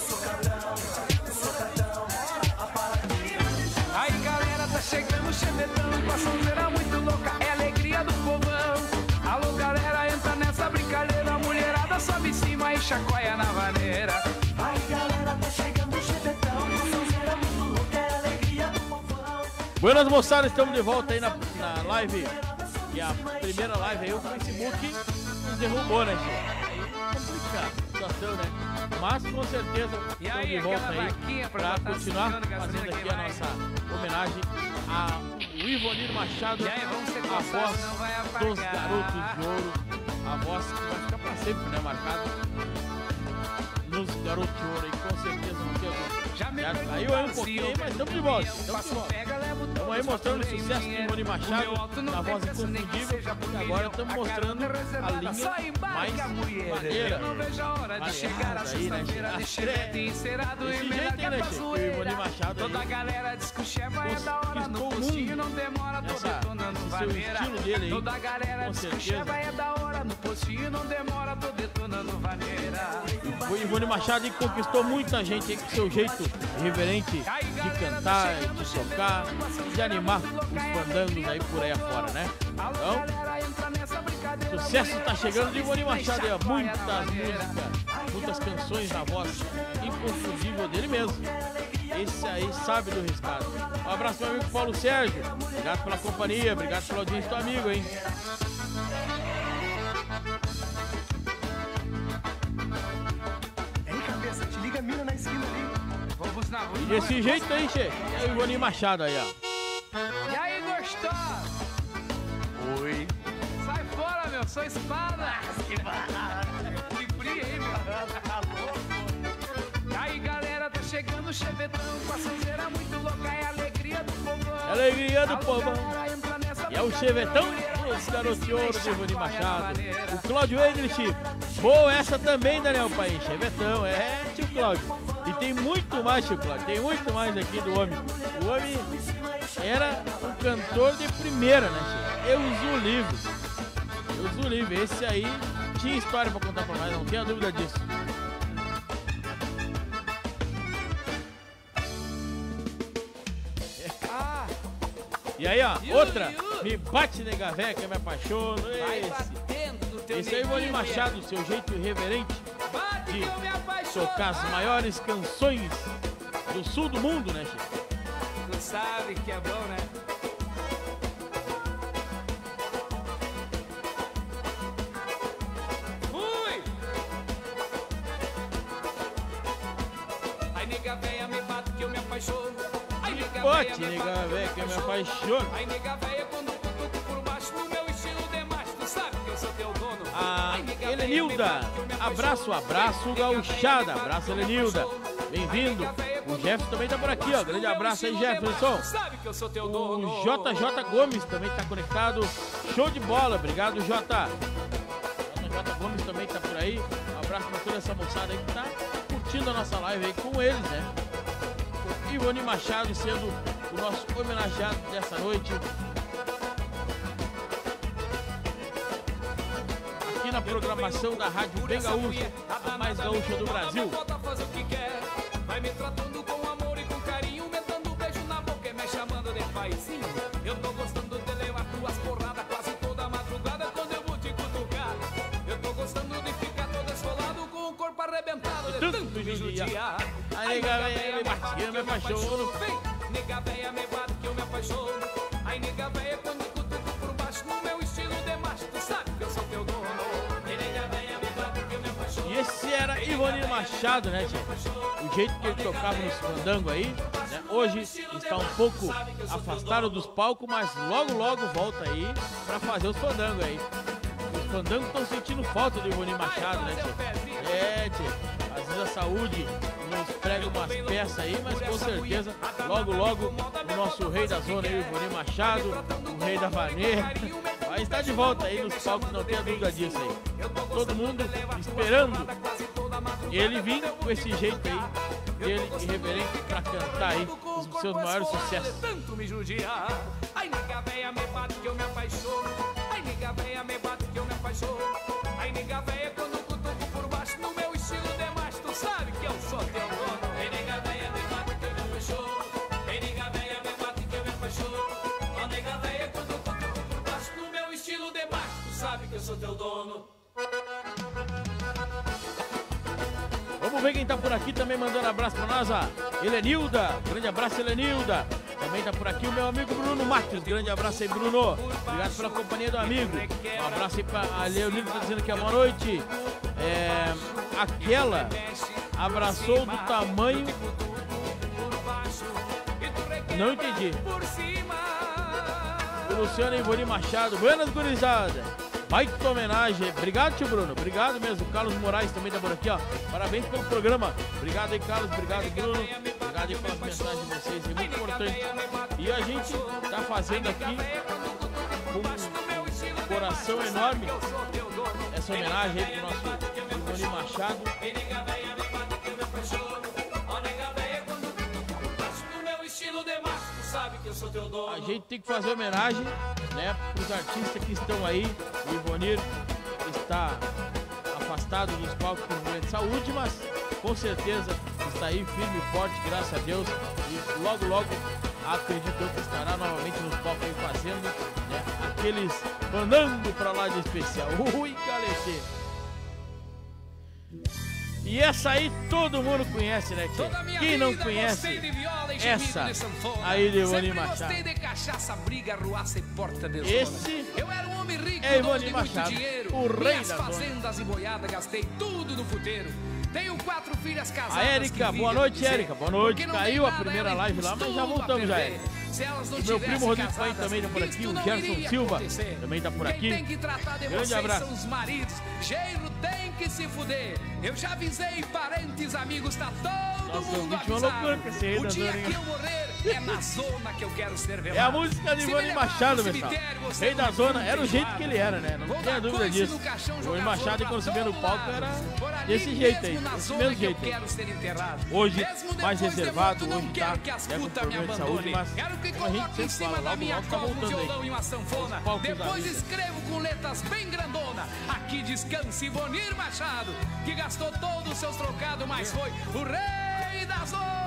Aí galera, tá chegando o Chevetão, com a sonzeira muito louca, é a alegria do povão. Alô galera, entra nessa brincadeira, a mulherada sobe em cima e chacoalha na vaneira. Aí galera, tá chegando o Chevetão, com a sonzeira muito louca, é a alegria do povão. Buenas moçada, estamos de volta aí na live, e a primeira live aí o Facebook nos derrubou, né, gente? Complicada a situação, né? Mas com certeza estamos de volta aí para continuar fazendo aqui a nossa homenagem ao Ivonir Machado, a voz dos Garotos de Ouro, a voz que vai ficar para sempre, né, marcada nos Garotos de Ouro, e com certeza não tem algum. Já caiu aí um pouquinho aí, mas estamos de volta. Estamos aí mostrando o sucesso do Ivonir Machado, na voz inconfundível, e agora estamos mostrando a linha mais maneira. Variada aí, né, desse jeito aí, né, che? O Ivonir Machado aí conquistou o mundo nesse seu estilo dele aí, com certeza. O Ivonir Machado aí conquistou muita gente aí com seu jeito irreverente de cantar, de tocar, de animar os fandangos aí por aí afora, né? Então, sucesso tá chegando de Ivonir Machado aí, muitas músicas, muitas canções na voz inconfundível dele mesmo. Esse aí sabe do riscado. Um abraço pro meu amigo Paulo Sérgio, obrigado pela companhia, obrigado pela audiência do amigo, hein? E desse jeito aí, che, é o Ivonir Machado aí, ó. E aí, gostoso? Oi. Sai fora, meu, sou espada. Que frio, hein, meu? E aí, galera, tá chegando o Chevetão, com a sonzeira muito louca, é a alegria do povão. Alegria do povão. E é o Chevetão Os garoteouros do Ivone Machado. O Cláudio English. Boa essa também, Daniel Paes. Chevetão, tio Cláudio. E tem muito mais, tio Cláudio. Tem muito mais aqui do homem. O homem era um cantor de primeira, né, tio? Eu uso o livro. Esse aí tinha história pra contar pra nós, não tenha dúvida disso. E aí, ó, outra, me bate nega véia que eu me apaixono. Esse é o Ivone Machado, seu jeito irreverente de tocar as maiores canções do sul do mundo, né, Chico? Tu sabe que é bom, né? Fui! Ai, nega véia, me bate que eu me apaixono. Bote, nega véia, que eu me apaixono. Ai, nega véia, quando cutuco por baixo, no meu estilo demais, tu sabe que eu sou teu dono. A Helenilda, abraço, gauchada. Abraço, Helenilda. Bem-vindo. O Jeff também tá por aqui, ó. Grande abraço aí, Jefferson. O JJ Gomes também tá conectado. Show de bola, obrigado, J. JJ Gomes também tá por aí. Um abraço pra toda essa moçada aí que tá curtindo a nossa live aí com eles, né? Ivone Machado sendo o nosso homenageado dessa noite. Aqui na programação da Rádio Bem Gaúcha, a mais gaúcha do Brasil. Vai me tratando com amor e com carinho, me dando um beijo na boca e me chamando de paizinho. Eu tô gostando de levar tuas porradas quase toda madrugada quando eu vou te cutucar. Eu tô gostando de ficar todo esfolado com o corpo arrebentado de tanto me judiar. A nega véia me bate que eu me apaixono. Nega véia me bate que eu me apaixono. Ai, nega véia, quando cutuco por baixo, no meu estilo de macho, tu sabe que eu sou teu dono. Nega véia me bate que eu me apaixono. E esse era Ivone Machado, né, tia? O jeito que ele tocava nos fandangos aí, né? Hoje está um pouco afastado dos palcos, mas logo volta aí pra fazer os fandangos aí. Os fandangos estão sentindo falta do Ivone Machado, né, tia? Tia. Às vezes a saúde nos prega umas peças aí, mas com certeza, logo, o nosso rei da zona aí, o Ivone Machado, o rei da vaneira, vai estar de volta aí nos palcos, não tenha dúvida disso aí. Todo mundo esperando ele vir com esse jeito aí, dele irreverente, pra cantar aí os seus maiores sucessos. Tanto me judiar. Ai, nega véia, me bate que eu me apaixono. Ai, nega véia, me bate que eu me apaixono. Ai, nega véia, quando cutuco por baixo, no meu estilo demais, tu sabe que eu sou teu dono. Ai, nega véia, me bate que eu me apaixono. Ai, nega véia, me bate que eu me apaixono. Ó, nega véia, quando cutuco por baixo, no meu estilo demais, tu sabe que eu sou teu dono. Vamos ver quem tá por aqui também mandando abraço pra nós, a Helenilda. Grande abraço, Helenilda. Também tá por aqui o meu amigo Bruno Matos. Grande abraço aí, Bruno. Obrigado pela companhia do amigo. Um abraço aí pra a Leonilda, tá dizendo que é boa noite. Aquela abraçou do tamanho. Não entendi. O Luciano Ivone Machado. Buenas, gurizada. Baita homenagem. Obrigado, tio Bruno. Obrigado mesmo. O Carlos Moraes também tá por aqui, ó. Parabéns pelo programa. Obrigado aí, Carlos. Obrigado, Bruno. Obrigado aí pelas mensagens de vocês. É muito importante. E a gente tá fazendo aqui com um coração enorme essa homenagem aí pro nosso Ivone Machado. A gente tem que fazer homenagem, né, pros artistas que estão aí. O Ivonir está afastado dos palcos por problema de saúde, mas com certeza está aí firme e forte, graças a Deus. E logo acredito eu que estará novamente nos palcos aí fazendo, né, aqueles mandando pra lá de especial. Ui, galete! E essa aí todo mundo conhece, né, tia? Quem não conhece essa aí de Ivone Machado? Esse é Ivone Machado, o rei da fazendas e boiada, gastei tudo no futeiro. Tenho 4 filhas casadas. A Érica, boa noite, Érica. Boa noite. Caiu a primeira live lá, mas já voltamos já, Érica. O meu primo Rodrigo Paim também tá por aqui, o Gerson Silva também tá por aqui. Grande abraço. São os maridos. Geiro tem que se fuder. Eu já avisei parentes, amigos, tá todo mundo avisado. Loucura, que esse rei o da dia zona, que eu morrer, É na zona que eu quero ser velado. É a música de Ivone Machado, pessoal. Rei da Zona, era o jeito que ele era, né? Não tinha dúvida disso. Ivone Machado, quando subia no palco, era desse jeito aí, desse mesmo jeito aí. Hoje, mais reservado, hoje tá com problema de saúde, mas como a gente sempre fala, logo tá voltando aí. Depois escrevo com letras bem grandona. Aqui descansa Ivonir Machado, que gastou todos os seus trocados, mas foi o rei da zona.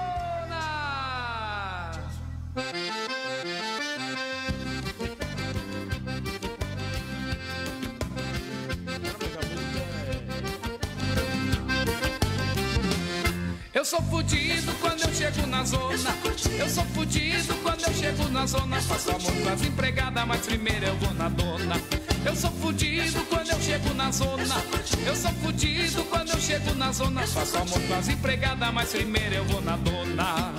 Eu sou fudido quando eu chego na zona. Eu sou fudido quando eu chego na zona. Faço amor com as empregadas, mas primeiro eu vou na dona. Eu sou fudido quando eu chego na zona. Eu sou fudido quando eu chego na zona. Faço amor com as empregadas, mas primeiro eu vou na dona.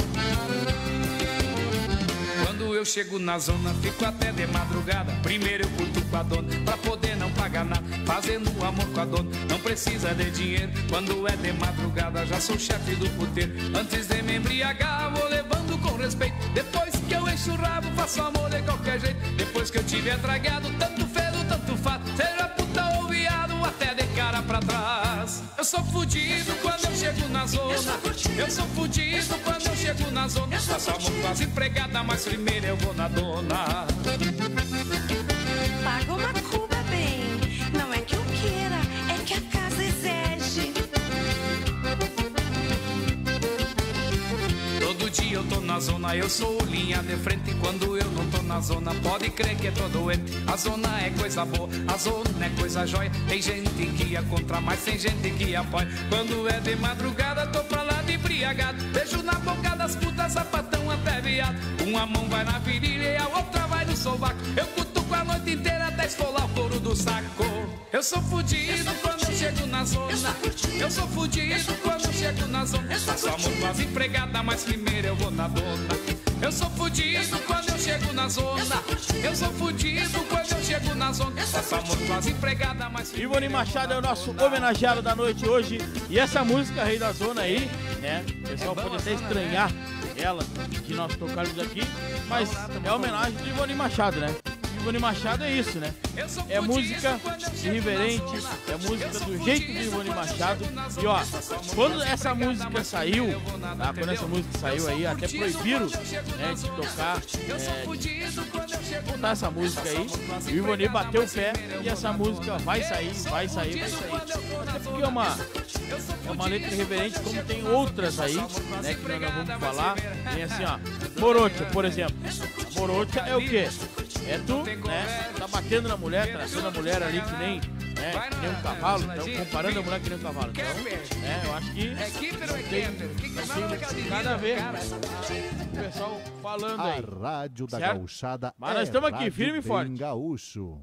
Quando eu chego na zona, fico até de madrugada. Primeiro eu curto com a dona, pra poder não pagar nada. Fazendo amor com a dona, não precisa de dinheiro. Quando é de madrugada, já sou chefe do puteiro. Antes de me embriagar, vou levando com respeito. Depois que eu encho o rabo, faço amor de qualquer jeito. Depois que eu tiver tragado, tanto felo, tanto fato. Seja puta ou viado, até de cara pra trás. Eu sou fudido quando eu chego na zona. Eu sou fudido quando eu chego na zona. Faço amor com as empregadas, mas primeiro eu vou na dona. Paga uma cuba, bem. Não é que eu queira, é que a casa exige. Todo dia eu tô na zona, eu sou linha de frente. Quando eu não tô na zona, pode crer que é tô doente. A zona é coisa boa, a zona é coisa jóia. Tem gente que ia contra, mas tem gente que apoia. Quando é de madrugada, tô pra lá de embriagado. Beijo na boca das putas, sapatão até viado. Uma mão vai na virilha e a outra vai no sovaco. Eu cutuco a noite inteira até esfolar o couro do saco. Eu sou fudido quando eu chego na zona. Eu sou fudido quando eu chego na zona. Faço amor com as empregadas, mas primeiro eu vou na dona. Eu sou fudido quando eu chego na zona. Eu sou fudido quando eu chego na zona. Faço amor com as empregadas, mas Ivone Machado é o nosso homenageado da noite hoje. E essa música, Rei da Zona aí, né? O pessoal pode até estranhar ela, que nós tocamos aqui, mas é homenagem de Ivone Machado, né? Ivone Machado é isso, né? É música irreverente, é música do jeito de Ivone Machado. E ó, quando essa música saiu, tá? Quando essa música saiu aí, até proibiram, né, de tocar, de botar essa música aí. E o Ivone bateu o pé e essa música vai sair, vai sair, vai sair. Até porque é uma letra irreverente, como tem outras aí, né, que nós não vamos falar. Tem assim, ó, Morocha, por exemplo. Morocha é o quê? É tu, né, tá batendo na mulher, traçando a mulher ali que nem, né, que nem um cavalo, então comparando a mulher que nem um cavalo. Então, eu acho que não tem nada a ver o pessoal falando aí. A Rádio da Certo? Gauchada. Mas nós estamos aqui, Rádio firme e forte. bem gaúcho.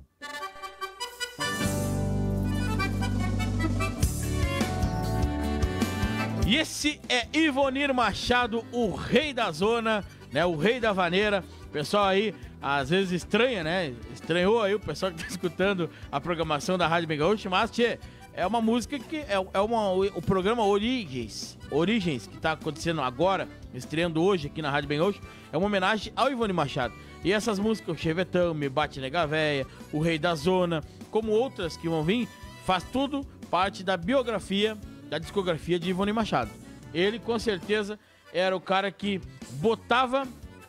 E esse é Ivonir Machado, o rei da zona, né, o rei da vaneira. O pessoal aí, às vezes estranha, né? Estranhou aí o pessoal que tá escutando a programação da Rádio Bem Gaúcho, mas, tchê, é uma música que o programa Origens, que tá acontecendo agora, estreando hoje aqui na Rádio Bem Gaúcho, é uma homenagem ao Ivone Machado. E essas músicas, o Chevetão, Me Bate Nega Véia, o Rei da Zona, como outras que vão vir, faz tudo parte da biografia, da discografia de Ivone Machado. Ele, com certeza, era o cara que botava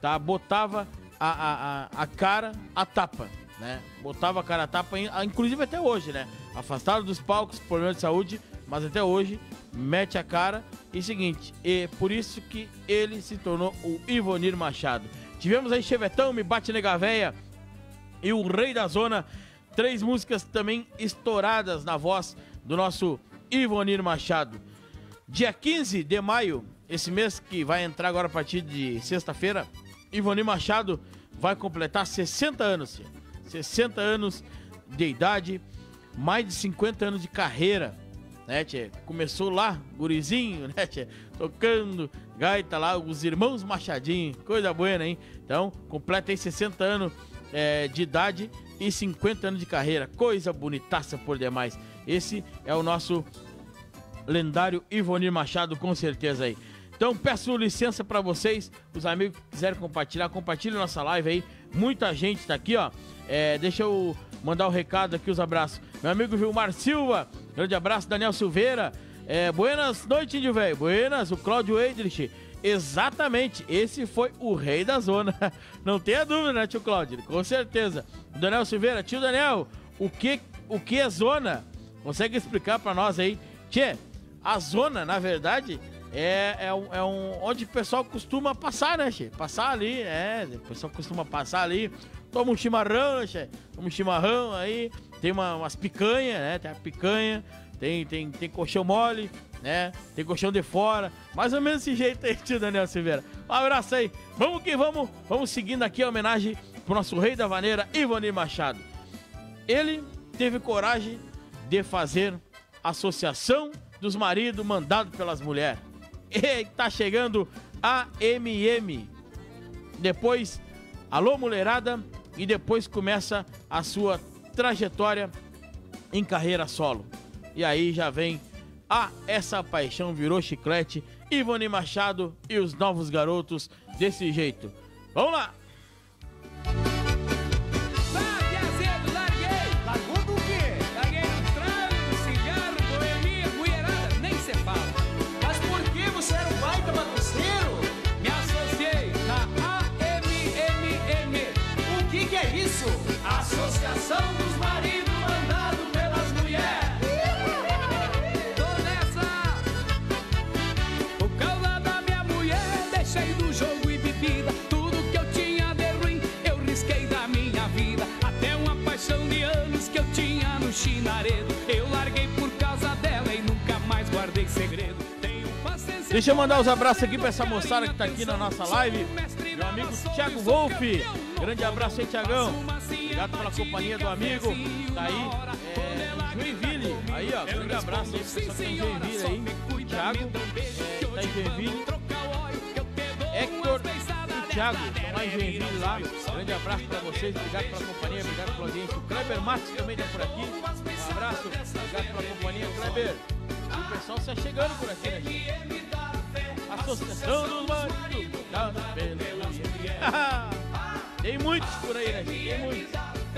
a cara a tapa, né? Botava a cara a tapa, inclusive até hoje, né? Afastado dos palcos, problema de saúde, mas até hoje mete a cara. E seguinte, por isso que ele se tornou o Ivonir Machado. Tivemos aí Chevetão, Me Bate Nega Véia e o Rei da Zona, 3 músicas também estouradas na voz do nosso Ivonir Machado. Dia 15 de maio, esse mês que vai entrar agora a partir de sexta-feira, Ivonir Machado vai completar 60 anos, 60 anos de idade, mais de 50 anos de carreira, né, tchê? Começou lá, gurizinho, né, tchê? Tocando gaita lá, os irmãos Machadinho, coisa boa, hein? Então, completa aí 60 anos de idade e 50 anos de carreira, coisa bonitaça por demais. Esse é o nosso lendário Ivonir Machado, com certeza aí. Então peço licença para vocês, os amigos que quiserem compartilhar, compartilhem nossa live aí. Muita gente tá aqui, ó. Deixa eu mandar o recado aqui, os abraços. Meu amigo Vilmar Silva, grande abraço. Daniel Silveira, buenas noites, índio velho. Buenas, o Cláudio Eidrich. Exatamente, esse foi o rei da zona. Não tenha dúvida, né, tio Cláudio? Com certeza. Daniel Silveira, tio Daniel, o que é zona? Consegue explicar pra nós aí? Tchê, a zona, na verdade, é onde o pessoal costuma passar, né, tchê? Passar ali, o pessoal costuma passar ali, toma um chimarrão, né, tchê? Toma um chimarrão aí, tem umas picanhas, né? Tem a picanha, tem colchão mole, né? Tem colchão de fora, mais ou menos desse jeito aí, tio Daniel Silveira. Um abraço aí, vamos que vamos, vamos seguindo aqui a homenagem pro nosso rei da vaneira, Ivonir Machado. Ele teve coragem de fazer Associação dos Maridos mandado pelas mulheres. E tá chegando a AMM. Depois, Alô Mulherada, e depois começa a sua trajetória em carreira solo. E aí já vem Essa Paixão Virou Chiclete, Ivonir Machado e os Novos Garotos desse jeito. Vamos lá! Associação dos Maridos mandado pelas mulheres. Tô nessa. Por causa da minha mulher, deixei do jogo e bebida. Tudo que eu tinha de ruim, eu risquei da minha vida. Até uma paixão de anos que eu tinha no chinaredo, eu larguei por causa dela e nunca mais guardei segredo. Tenho paciência. Deixa eu mandar os abraços aqui pra essa moçada que tá aqui na nossa live. Meu amigo Thiago Wolff. Grande abraço aí, Thiagão. Obrigado pela companhia do amigo. Tá aí, Joinville. Aí, ó, grande abraço aí, pessoal que tá em Joinville aí. Thiago, tá em Joinville. Héctor e Thiago, estão lá em Joinville lá. Grande abraço pra vocês, obrigado pela companhia, obrigado pela audiência. O Kleber Matos também tá por aqui. Um abraço, obrigado pela companhia, Kleber. E o pessoal está chegando por aqui, né, gente? Associação dos Maridos. Tem muitos por aí, né, gente? Tem muitos.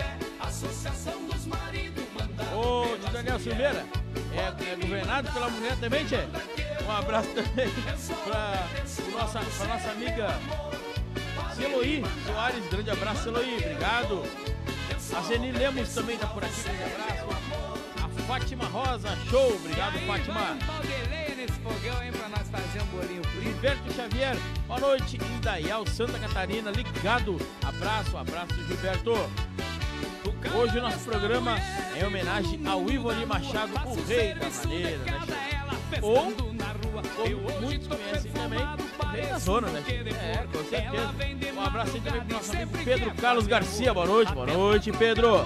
Ô, Daniel Silveira, é governado pela mulher também, tchê? Um abraço também pra nossa amiga Celoí Soares. Grande abraço, Celoí. Obrigado. A Zeni Lemos também tá por aqui. Grande abraço. A Fátima Rosa, show. Obrigado, Fátima. Gilberto Xavier, boa noite, Indaial, Santa Catarina, ligado. Abraço, Gilberto. Hoje o nosso programa é em homenagem ao Ivonir Machado, o rei da maneira, né, gente? Ou, como muitos conhecem também, o rei da zona, né, gente? Com certeza. Um abraço aí também pro nosso amigo Pedro Carlos Garcia, boa noite, Pedro.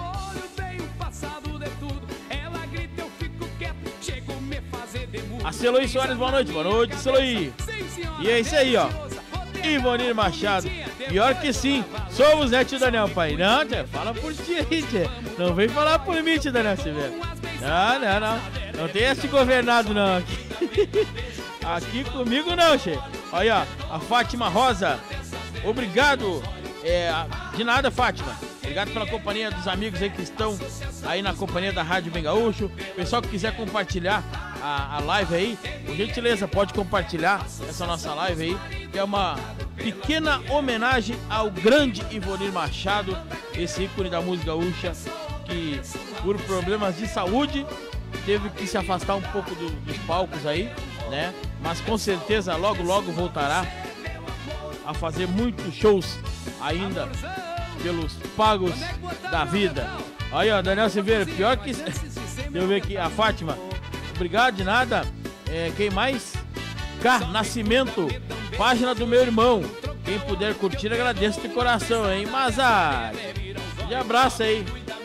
A Celoí Soares, boa noite, Celoí. E é isso aí, ó. Ivonir Machado. Pior que sim, somos, né, tio Daniel, pai? Não, tia, fala por ti aí, tia. Não vem falar por mim, tio Daniel Silveira. Não. Não tem esse governado, não. Aqui comigo não, tia. Olha, a Fátima Rosa. Obrigado. De nada, Fátima. Obrigado pela companhia dos amigos aí que estão aí na companhia da Rádio Bem Gaúcho. Pessoal que quiser compartilhar a live aí, por gentileza, pode compartilhar essa nossa live aí, que é uma pequena homenagem ao grande Ivonir Machado, esse ícone da música gaúcha, que por problemas de saúde teve que se afastar um pouco dos palcos aí, né? Mas com certeza logo voltará a fazer muitos shows ainda pelos pagos da vida. Aí, ó, Daniel Silveira, pior que... Deixa eu ver aqui, a Fátima. Obrigado, de nada. Quem mais? Nascimento, página do meu irmão. Quem puder curtir, agradeço de coração, hein? Mas, de abraço aí.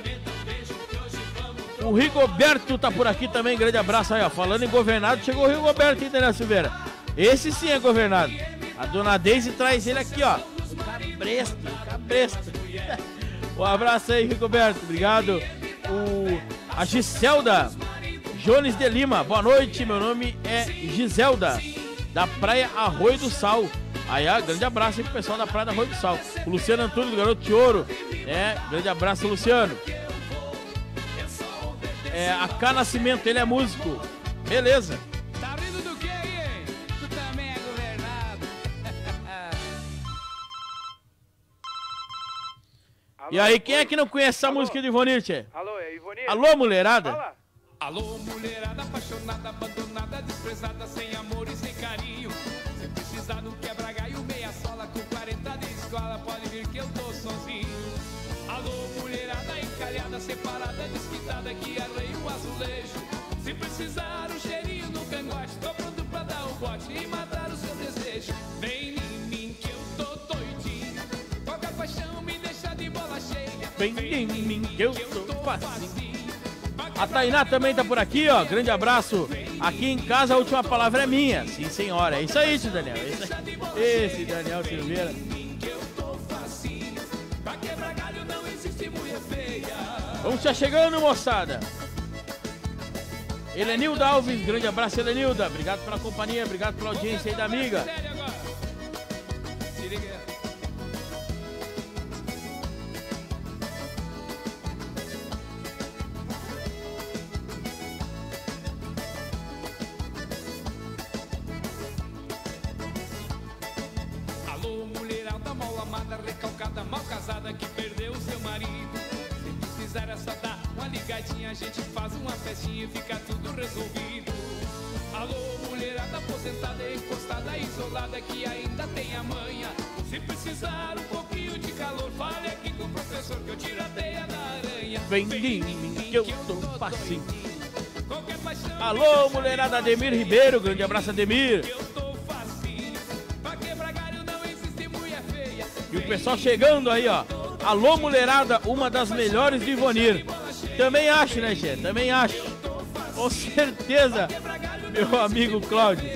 O Rigoberto tá por aqui também, grande abraço aí, ó. Falando em governado, chegou o Rigoberto, hein, Daniel Silveira? Esse sim é governado. A dona Deise traz ele aqui, ó. O cabresto. Um abraço aí, Rigoberto, obrigado. A Giselda Jones de Lima, boa noite, meu nome é Giselda. da Praia Arroio do Sal. Aí, grande abraço aí pro pessoal da Praia da Arroio do Sal. O Luciano Antônio do Garoto de Ouro. Grande abraço, Luciano. A K Nascimento, ele é músico. Beleza. Tá rindo do que aí, hein? Tu também é governado. E aí, quem é que não conhece essa música de Ivonir, tchê? Alô, é Ivonir? Alô, mulherada? Fala. Alô, mulherada apaixonada, abandonada, desprezada, sem amor e sem carinho. Se precisar do quebra-galho, meia sola com 40 de escola, pode vir que eu tô sozinho. Alô, mulherada encalhada, separada, desquitada, que arreia o azulejo. Se precisar um cheirinho no cangote, tô pronto pra dar o bote e matar o seu desejo. Vem em mim que eu tô doidinho, qualquer paixão me deixa de bola cheia. Vem em mim que eu tô facinho. A Tainá também tá por aqui, ó. Grande abraço. Aqui em casa a última palavra é minha. Sim, senhora. É isso aí, tio Daniel. É isso aí. Esse Daniel Silveira. Vamos já chegando, moçada. Helenilda Alves, grande abraço, Helenilda. Obrigado pela companhia, obrigado pela audiência aí da amiga. Alô, mulherada mal amada, recalcada, mal casada, que perdeu seu marido. Se precisar é só dar uma ligadinha, a gente faz uma festinha e fica tudo resolvido. Alô, mulherada aposentada, encostada, isolada, que ainda tem a manha. Se precisar um pouquinho de calor, fale aqui com o professor que eu tiro a teia da aranha. Vem em mim que eu tô facinho. Alô, mulherada, Ademir Ribeiro, grande abraço, Ademir. E o pessoal chegando aí, ó. Alô, mulherada, uma das melhores de Ivonir. Também acho, né, Tchê? Também acho. Com certeza, meu amigo Cláudio.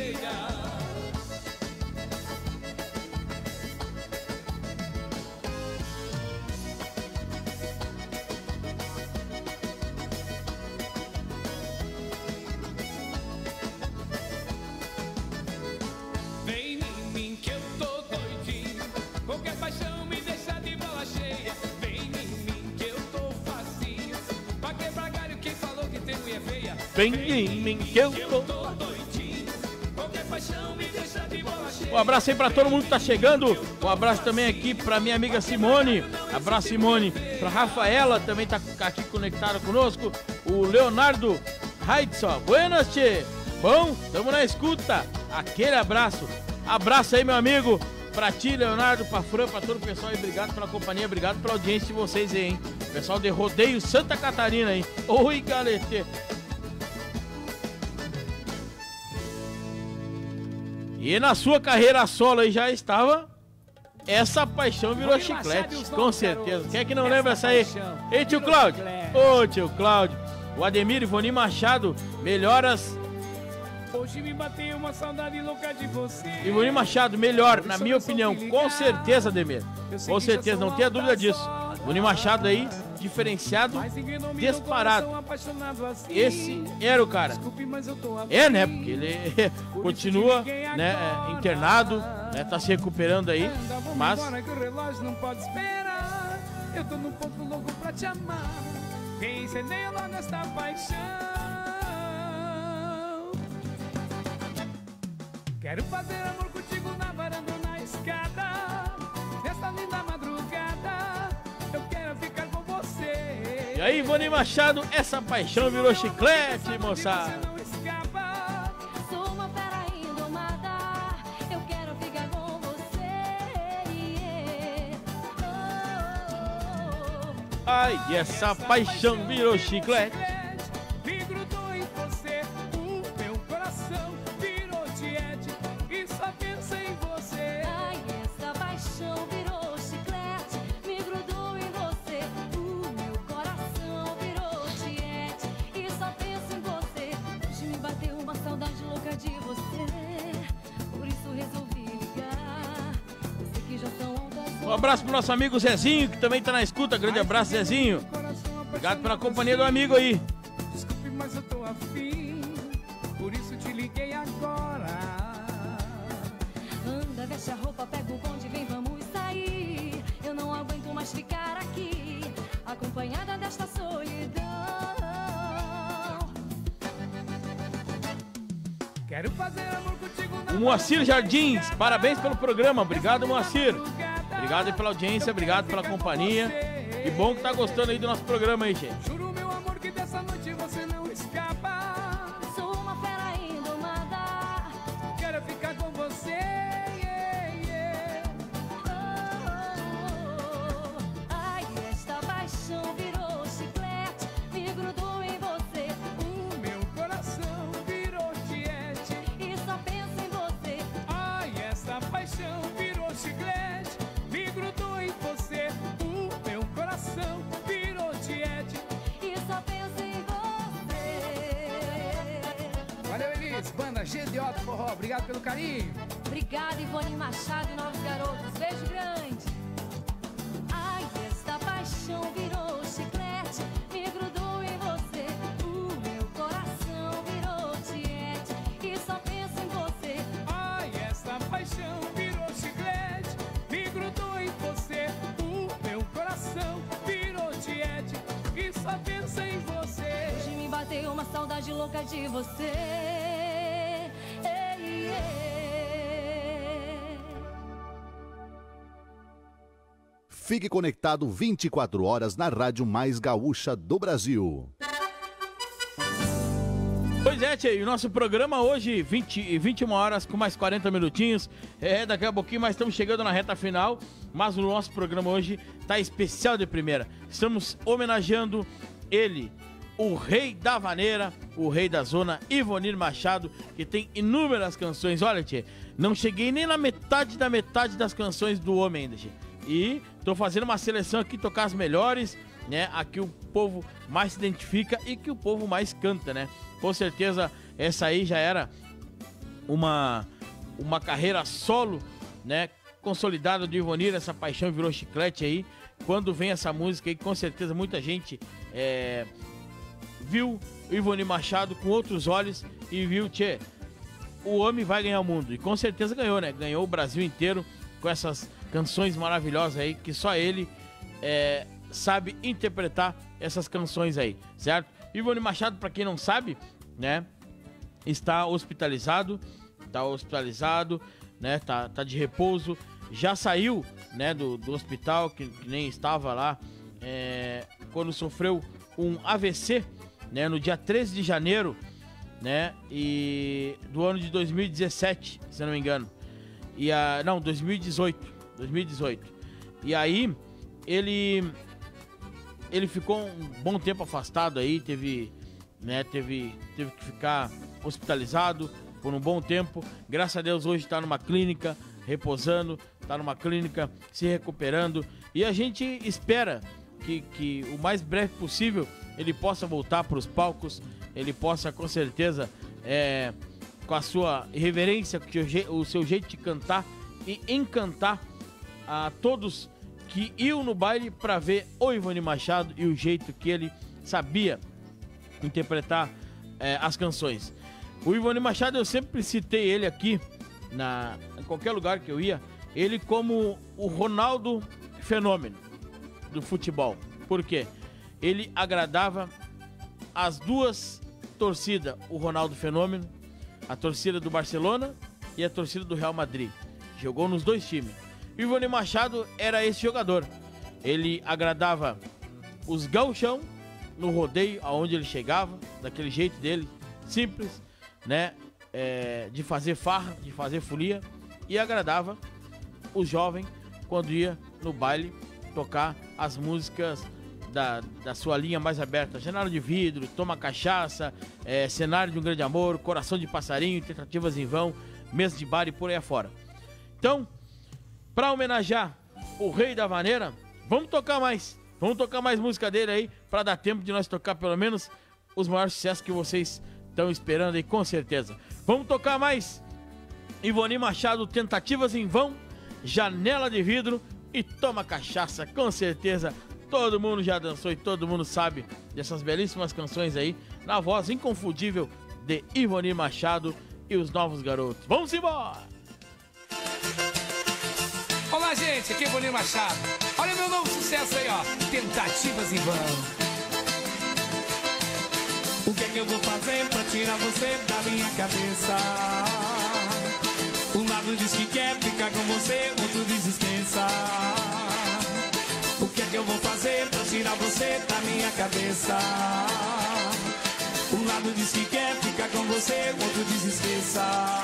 Vem em mim que eu tô doidinho, qualquer paixão me deixa de bola cheia. Vem em mim que eu tô facinho, pra quebrar galho quem falou que tem mulher feia. Vem em mim que eu tô doidinho, qualquer paixão me deixa de bola cheia. Um abraço aí pra todo mundo que tá chegando. Um abraço também aqui pra minha amiga Simone. Abraço, Simone. Pra Rafaela, também tá aqui conectada conosco. O Leonardo Heitz, ó. Buenas, tchê. Bom, tamo na escuta. Aquele abraço. Abraço aí, meu amigo. Pra ti, Leonardo, pra Fran, pra todo o pessoal aí. Obrigado pela companhia, obrigado pela audiência de vocês aí, hein. Pessoal de Rodeio Santa Catarina, hein. Oi, galete. E na sua carreira solo aí já estava Essa Paixão Virou Chiclete, com certeza. Quem é que não lembra essa aí? Ei, tio Cláudio. Ô, tio Cláudio. O Ademir Ivonir Machado, melhoras. Hoje me bateu uma saudade louca de você. Ivonir Machado, melhor, na minha opinião, com certeza, Ademir. Com certeza, não tenha dúvida disso. Ivonir Machado aí, diferenciado, disparado. Esse era o cara. É, né? Porque ele continua, né, internado, né, tá se recuperando aí, mas... Eu tô num ponto louco pra te amar. Quem incendeia logo esta paixão. Quero fazer amor contigo na varanda ou na escada. Nesta linda madrugada, eu quero ficar com você. E aí, Ivonir Machado, Essa Paixão Virou Chiclete, moçada. Sou uma fera indomada, eu quero ficar com você. Ai, essa paixão virou chiclete. Me grudou em você, o meu coração virou tiete e só pensa em você. Ai, essa paixão virou chiclete, me grudou em você. O meu coração virou tiete e só penso em você. Hoje me bateu uma saudade louca de você, por isso resolvi ligar. Eu sei que já são altas horas. Um abraço pro nosso amigo Zezinho, que também tá na escuta. Grande abraço, Zezinho. Obrigado pela companhia do amigo aí. Desculpe, mas eu tô afim, por isso te liguei agora. Fecha a roupa, pega o bonde, vem, vamos sair. Eu não aguento mais ficar aqui, acompanhada desta solidão. Quero fazer amor contigo na O Moacir Jardins, parabéns pelo programa. Obrigado, Moacir. Obrigado aí pela audiência, obrigado pela companhia. Que bom que tá gostando aí do nosso programa aí, gente. Juro, meu amor, que dessa noite você não escapa. Sou uma fera indomada, Quero ficar com você, Ai, esta paixão virou chiclete, me grudou em você. O meu coração virou tiete. E só penso em você. Ai, essa paixão virou chiclete, me grudou em você. O meu coração virou tiete. E só penso em você. Valeu, Elis, banda G de Otto Forró, obrigado pelo carinho. Obrigada, Ivone Machado e Novos Garotos. Beijo grande. Ai, esta paixão virou chiclete, me grudou em você. O meu coração virou tiete, e só penso em você. Ai, essa paixão virou chiclete, me grudou em você. O meu coração virou tiete, e só pensa em você. Hoje me bateu uma saudade louca de você. Ei, ei. Fique conectado 24 horas na rádio mais gaúcha do Brasil. Pois é, tchê, e o nosso programa hoje, 21 horas com mais 40 minutinhos. Daqui a pouquinho, mas estamos chegando na reta final. Mas o nosso programa hoje tá especial de primeira. Estamos homenageando ele, o rei da vaneira, o rei da zona, Ivonir Machado, que tem inúmeras canções. Olha, tchê, não cheguei nem na metade da metade das canções do homem ainda, tchê. E tô fazendo uma seleção aqui, tocar as melhores, né? Aqui o povo mais se identifica e que o povo mais canta, né? Com certeza essa aí já era uma carreira solo, né? Consolidada do Ivonir, essa paixão virou chiclete aí. Quando vem essa música aí, com certeza muita gente viu o Ivonir Machado com outros olhos e viu, tchê, o homem vai ganhar o mundo. E com certeza ganhou, né? Ganhou o Brasil inteiro com essas canções maravilhosas aí, que só ele sabe interpretar essas canções aí, certo? Ivonir Machado, pra quem não sabe, né, está hospitalizado, né, tá de repouso, já saiu, né, do hospital, que nem estava lá, quando sofreu um AVC, né, no dia 13 de janeiro, né, e do ano de 2017, se eu não me engano. 2018. E aí, ele ficou um bom tempo afastado aí, teve que ficar hospitalizado por um bom tempo. Graças a Deus hoje está numa clínica, repousando, está numa clínica, se recuperando. E a gente espera que o mais breve possível ele possa voltar para os palcos, ele possa com certeza, com a sua irreverência, o seu jeito de cantar e encantar a todos que iam no baile para ver o Ivonir Machado e o jeito que ele sabia interpretar as canções. O Ivonir Machado, eu sempre citei ele aqui, em qualquer lugar que eu ia, ele como o Ronaldo Fenômeno do futebol. Por quê? Ele agradava as duas torcidas, o Ronaldo Fenômeno, a torcida do Barcelona e a torcida do Real Madrid. Jogou nos dois times. O Ivonir Machado era esse jogador. Ele agradava os gauchão no rodeio, aonde ele chegava, daquele jeito dele, simples, né? De fazer farra, de fazer folia. E agradava o jovem quando ia no baile tocar as músicas da sua linha mais aberta. Janela de Vidro, Toma Cachaça, Cenário de um Grande Amor, Coração de Passarinho, Tentativas em Vão, Mesa de Bar e por aí afora. Então, para homenagear o rei da vaneira, vamos tocar mais música dele aí, para dar tempo de nós tocar pelo menos os maiores sucessos que vocês estão esperando aí, com certeza. Vamos tocar mais Ivonir Machado, Tentativas em Vão, Janela de Vidro e Toma Cachaça. Com certeza todo mundo já dançou e todo mundo sabe dessas belíssimas canções aí, na voz inconfundível de Ivonir Machado e os Novos Garotos. Vamos embora! gente, aqui é Ivonir Machado. Olha o meu novo sucesso aí, ó. Tentativas em vão. O que é que eu vou fazer pra tirar você da minha cabeça? Um lado diz que quer ficar com você, outro diz dispensa. O que é que eu vou fazer pra tirar você da minha cabeça? Um lado diz que quer ficar com você, outro diz esqueça.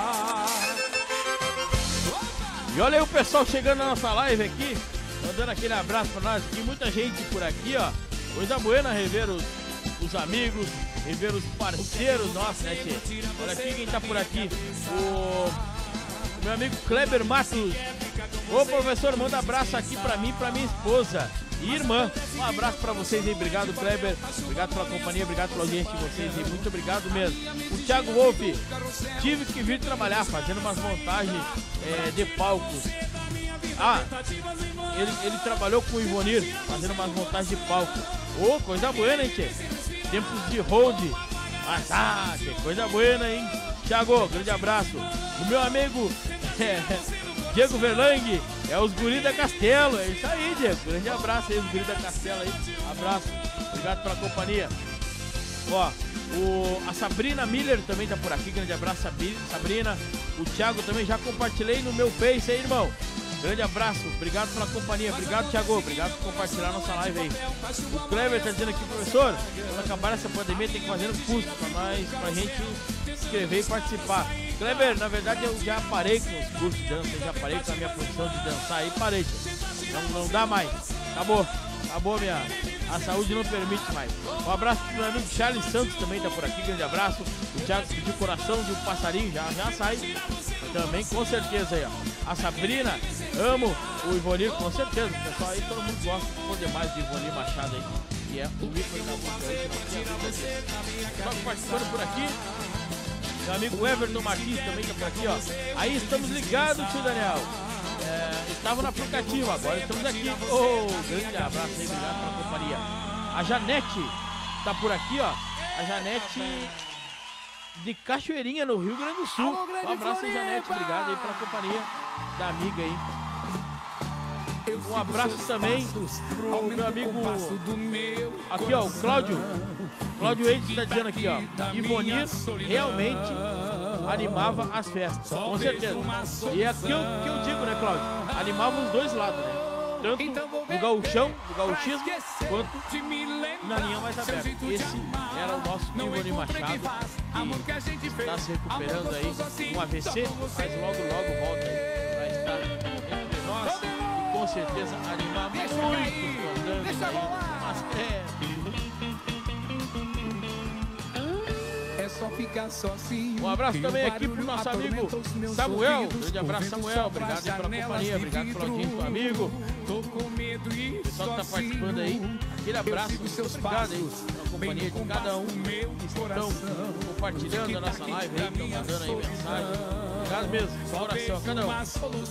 E olha aí o pessoal chegando na nossa live aqui, mandando aquele abraço pra nós aqui, muita gente por aqui, ó. Coisa buena rever os amigos, rever os parceiros nossos, né, tchê? Olha aqui quem tá por aqui, o meu amigo Kleber Matos. Ô professor, manda abraço aqui pra mim e pra minha esposa e irmã. Um abraço pra vocês aí, obrigado Kleber, obrigado pela companhia, obrigado pela audiência de vocês aí, muito obrigado mesmo. O Thiago Wolf, tive que vir trabalhar fazendo umas montagens de palcos. Ah, ele trabalhou com o Ivonir fazendo umas montagens de palco. Ô, coisa boa, hein, tchê? Tempos de hold. Ah, que coisa boa, hein? Thiago, grande abraço. O meu amigo Diego Verlang, é os guri da Castelo. É isso aí, Diego. Grande abraço aí, os guri da Castelo aí. Abraço. Obrigado pela companhia. Ó, a Sabrina Miller também tá por aqui. Grande abraço, Sabrina. O Thiago também já compartilhei no meu Face aí, irmão. Grande abraço, obrigado pela companhia, obrigado Thiago, obrigado por compartilhar a nossa live aí. O Kleber tá dizendo aqui, professor, quando acabar essa pandemia tem que fazer um curso pra gente se inscrever e participar. Kleber, na verdade eu já parei com os cursos de dança, eu já parei com a minha profissão de dançar aí, parei, não dá mais, acabou a saúde não permite mais. Um abraço pro meu amigo Charles Santos também tá por aqui, grande abraço. O Thiago pediu coração de um passarinho, já sai também, com certeza aí, ó. A Sabrina, amo o Ivonir, com certeza, pessoal aí, todo mundo gosta de poder mais de Ivonir Machado aí, que é o ícone da música aí. Pessoal participando por aqui, meu amigo Everton Martins também tá por aqui, ó. Aí estamos ligados, tio Daniel. Estava no aplicativo, agora estamos aqui. Grande abraço aí, obrigado pela companhia. A Janete tá por aqui, ó. A Janete de Cachoeirinha, no Rio Grande do Sul. Um abraço aí, Janete, obrigado aí pela companhia da amiga aí. Um abraço também pro meu amigo aqui, ó, o Cláudio Eide está dizendo aqui, ó, Ivonir realmente animava as festas, com certeza. E é aquilo que eu digo, né, Cláudio? Animava os dois lados, né? Tanto no gauchão, no gauchismo, quanto na linha mais aberta. Esse era o nosso Ivonir Machado, que está se recuperando aí, um AVC, mas logo volta aí para estar entre nós e com certeza animar muitos mandantes aí, mas um abraço também aqui pro nosso amigo Samuel. Grande abraço, Samuel. Obrigado aí pela companhia, obrigado pela audiência do amigo. O pessoal que tá participando aí, aquele abraço, muito obrigado aí pela companhia de cada um que estão compartilhando a nossa live aí, estão mandando aí mensagem. Obrigado mesmo, coração a cada um.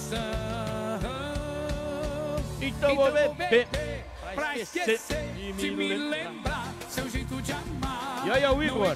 Então vou beber pra esquecer de me lembrar seu jeito de amar. E aí, o Igor,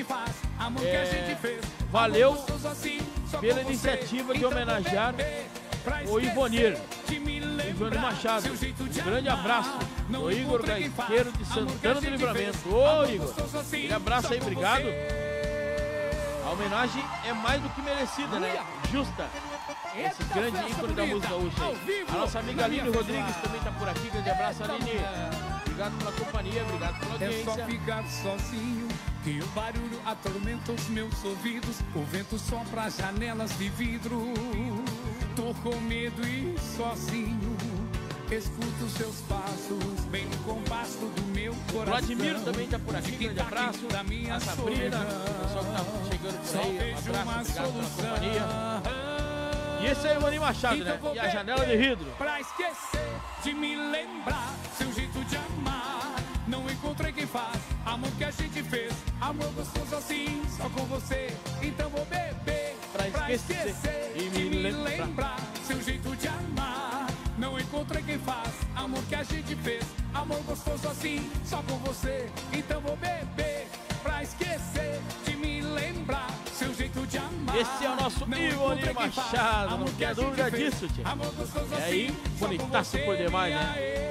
valeu pela iniciativa de homenagear o Ivonir Machado. Um grande abraço, o Igor Gaiteiro de Santana do Livramento. Ô Igor, aquele abraço aí, obrigado. A homenagem é mais do que merecida, né? Justa. Esse grande ícone da música gaúcha aí. A nossa amiga Aline Rodrigues também tá por aqui. Grande abraço, Aline. Obrigado pela companhia, obrigado pela audiência. É só ficar sozinho, que o barulho atormenta os meus ouvidos. O vento sopra as janelas de vidro. Tô com medo e sozinho escuto os seus passos, bem no compasso do meu coração. Vladimir também tá por aqui, grande abraço. A Sabrina, o pessoal que tá chegando por aí, um abraço, obrigado pela companhia. E esse é o Ivonir Machado, né? E a janela de vidro. Pra esquecer de me lembrar seu jeito de amar, não encontrei quem faz amor que a gente fez. Amor gostoso assim, só com você. Então vou beber pra esquecer de me lembrar seu jeito de amar. Não encontrei quem faz amor que a gente fez. Amor gostoso assim, só com você. Então vou beber pra esquecer de me lembrar seu jeito de amar. Esse é o nosso Ivone Machado, não tem dúvida disso, tia. E aí, bonitaço por demais, né?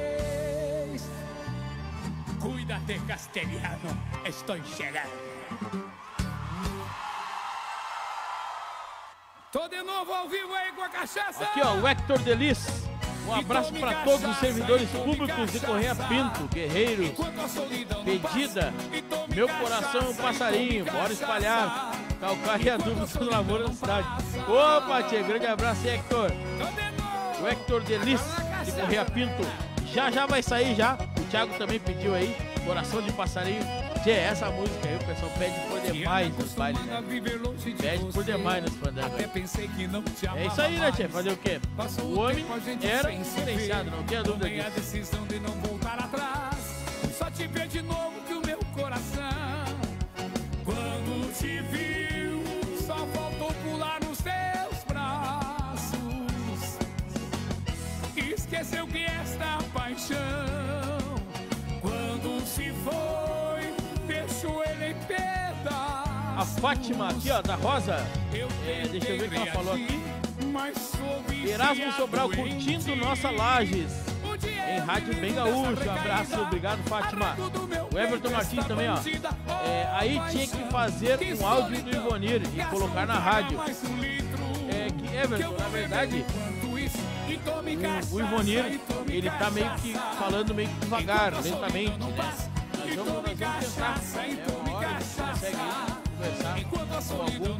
Cuídate, castelhano, estou chegando. Tô de novo ao vivo aí com a cachaça. Aqui, ó, o Hector Delis. Um abraço para todos os servidores públicos de Correia Pinto, Guerreiros, Pedida, Meu Coração é um Passarinho, bora espalhar, calcar e adubo toda lavoura da cidade. Opa, tia, grande abraço, Hector. O Hector Delis, de Correia Pinto, já vai sair já. O Thiago também pediu aí, Coração de Passarinho. Tia, essa música aí o pessoal pede por demais nos bailes, né? Pede por demais nos fandangos. É isso aí, né, tia? Fazer o quê? O homem era diferenciado, não tenha dúvida disso. A decisão de não voltar atrás, só te ver de novo que o meu coração, quando te viu, só faltou pular nos teus braços. Esqueceu que esta paixão, quando se foi, deixou ele em pedaços. A Fátima aqui, ó, da Rosa, deixa eu ver o que ela falou aqui. Erasmo Sobral curtindo nossa Lages em Rádio Bem Gaúcho. Um abraço, obrigado, Fátima. O Everton Martins também, ó. Aí tinha que fazer um áudio do Ivonir e colocar na rádio. Que Everton, na verdade, o Ivonir, ele tá meio que falando meio que devagar, lentamente, né? Nós vamos tentar, uma hora a gente consegue conversar com algum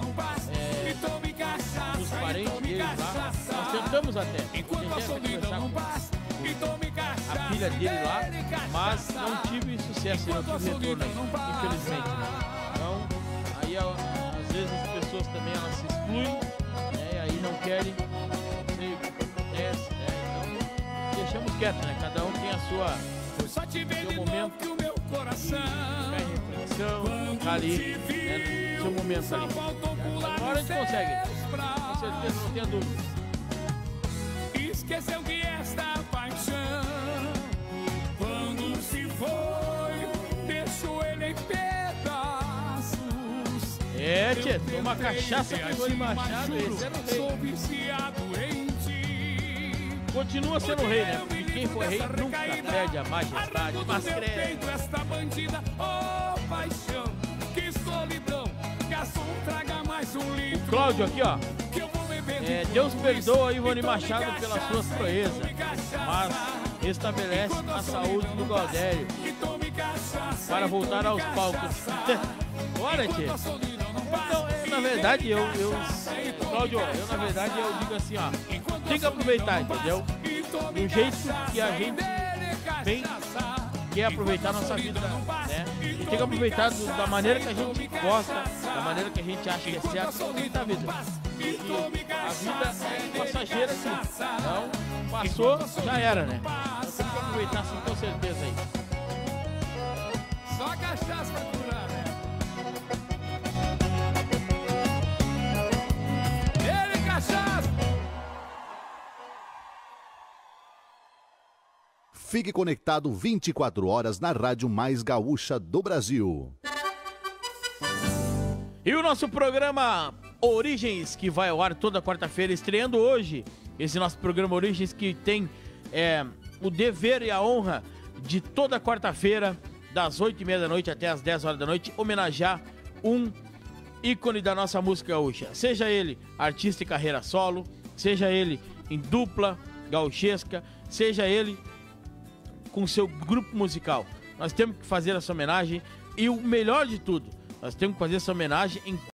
dos parentes deles lá. Nós tentamos até conversar com a filha dele lá, mas não tive sucesso, não tive retorno aí, infelizmente, né? Então, aí às vezes as pessoas também elas se excluem, né? E aí não querem, não sei o que acontece, né? Então, deixamos quieto, né? Cada um tem a sua seu momento de ficar em reflexão, ficar ali, né? Seu momento ali. Mas uma hora a gente consegue, com certeza, não tenha dúvida. Esqueceu que esta paixão, quando se foi, deixou ele em pedaços. Tia, toma cachaça com Ivone Machado, esse era o rei. Sou viciado em ti. Continua sendo rei, né? Porque quem foi rei nunca perde a majestade. Mas credo. Esta bandida, oh paixão, que solidão, garçom, traga mais um litro. O Cláudio aqui, ó. Deus perdoa Ivone Machado pelas suas proezas, mas restabelece a saúde do Gaudério para voltar aos palcos. Olha, tia. Então, na verdade, Cláudio, na verdade, eu digo assim, ó, tem que aproveitar, entendeu? Do jeito que a gente bem quer aproveitar a nossa vida, né? E tem que aproveitar da maneira que a gente gosta, da maneira que a gente acha que é certo, aproveitar a vida. E a vida é passageira, assim. Então, passou, já era, né? Então tem que aproveitar, assim, com certeza aí. Só cachaça pra curar, né? Ele, cachaça! Fique conectado 24 horas na rádio mais gaúcha do Brasil. E o nosso programa Origens, que vai ao ar toda quarta-feira, estreando hoje. Esse nosso programa Origens que tem o dever e a honra de toda quarta-feira, das 8h30 da noite até as 10 horas da noite, homenagear um ícone da nossa música gaúcha. Seja ele artista e carreira solo, seja ele em dupla gauchesca, seja ele com seu grupo musical. Nós temos que fazer essa homenagem e o melhor de tudo, nós temos que fazer essa homenagem em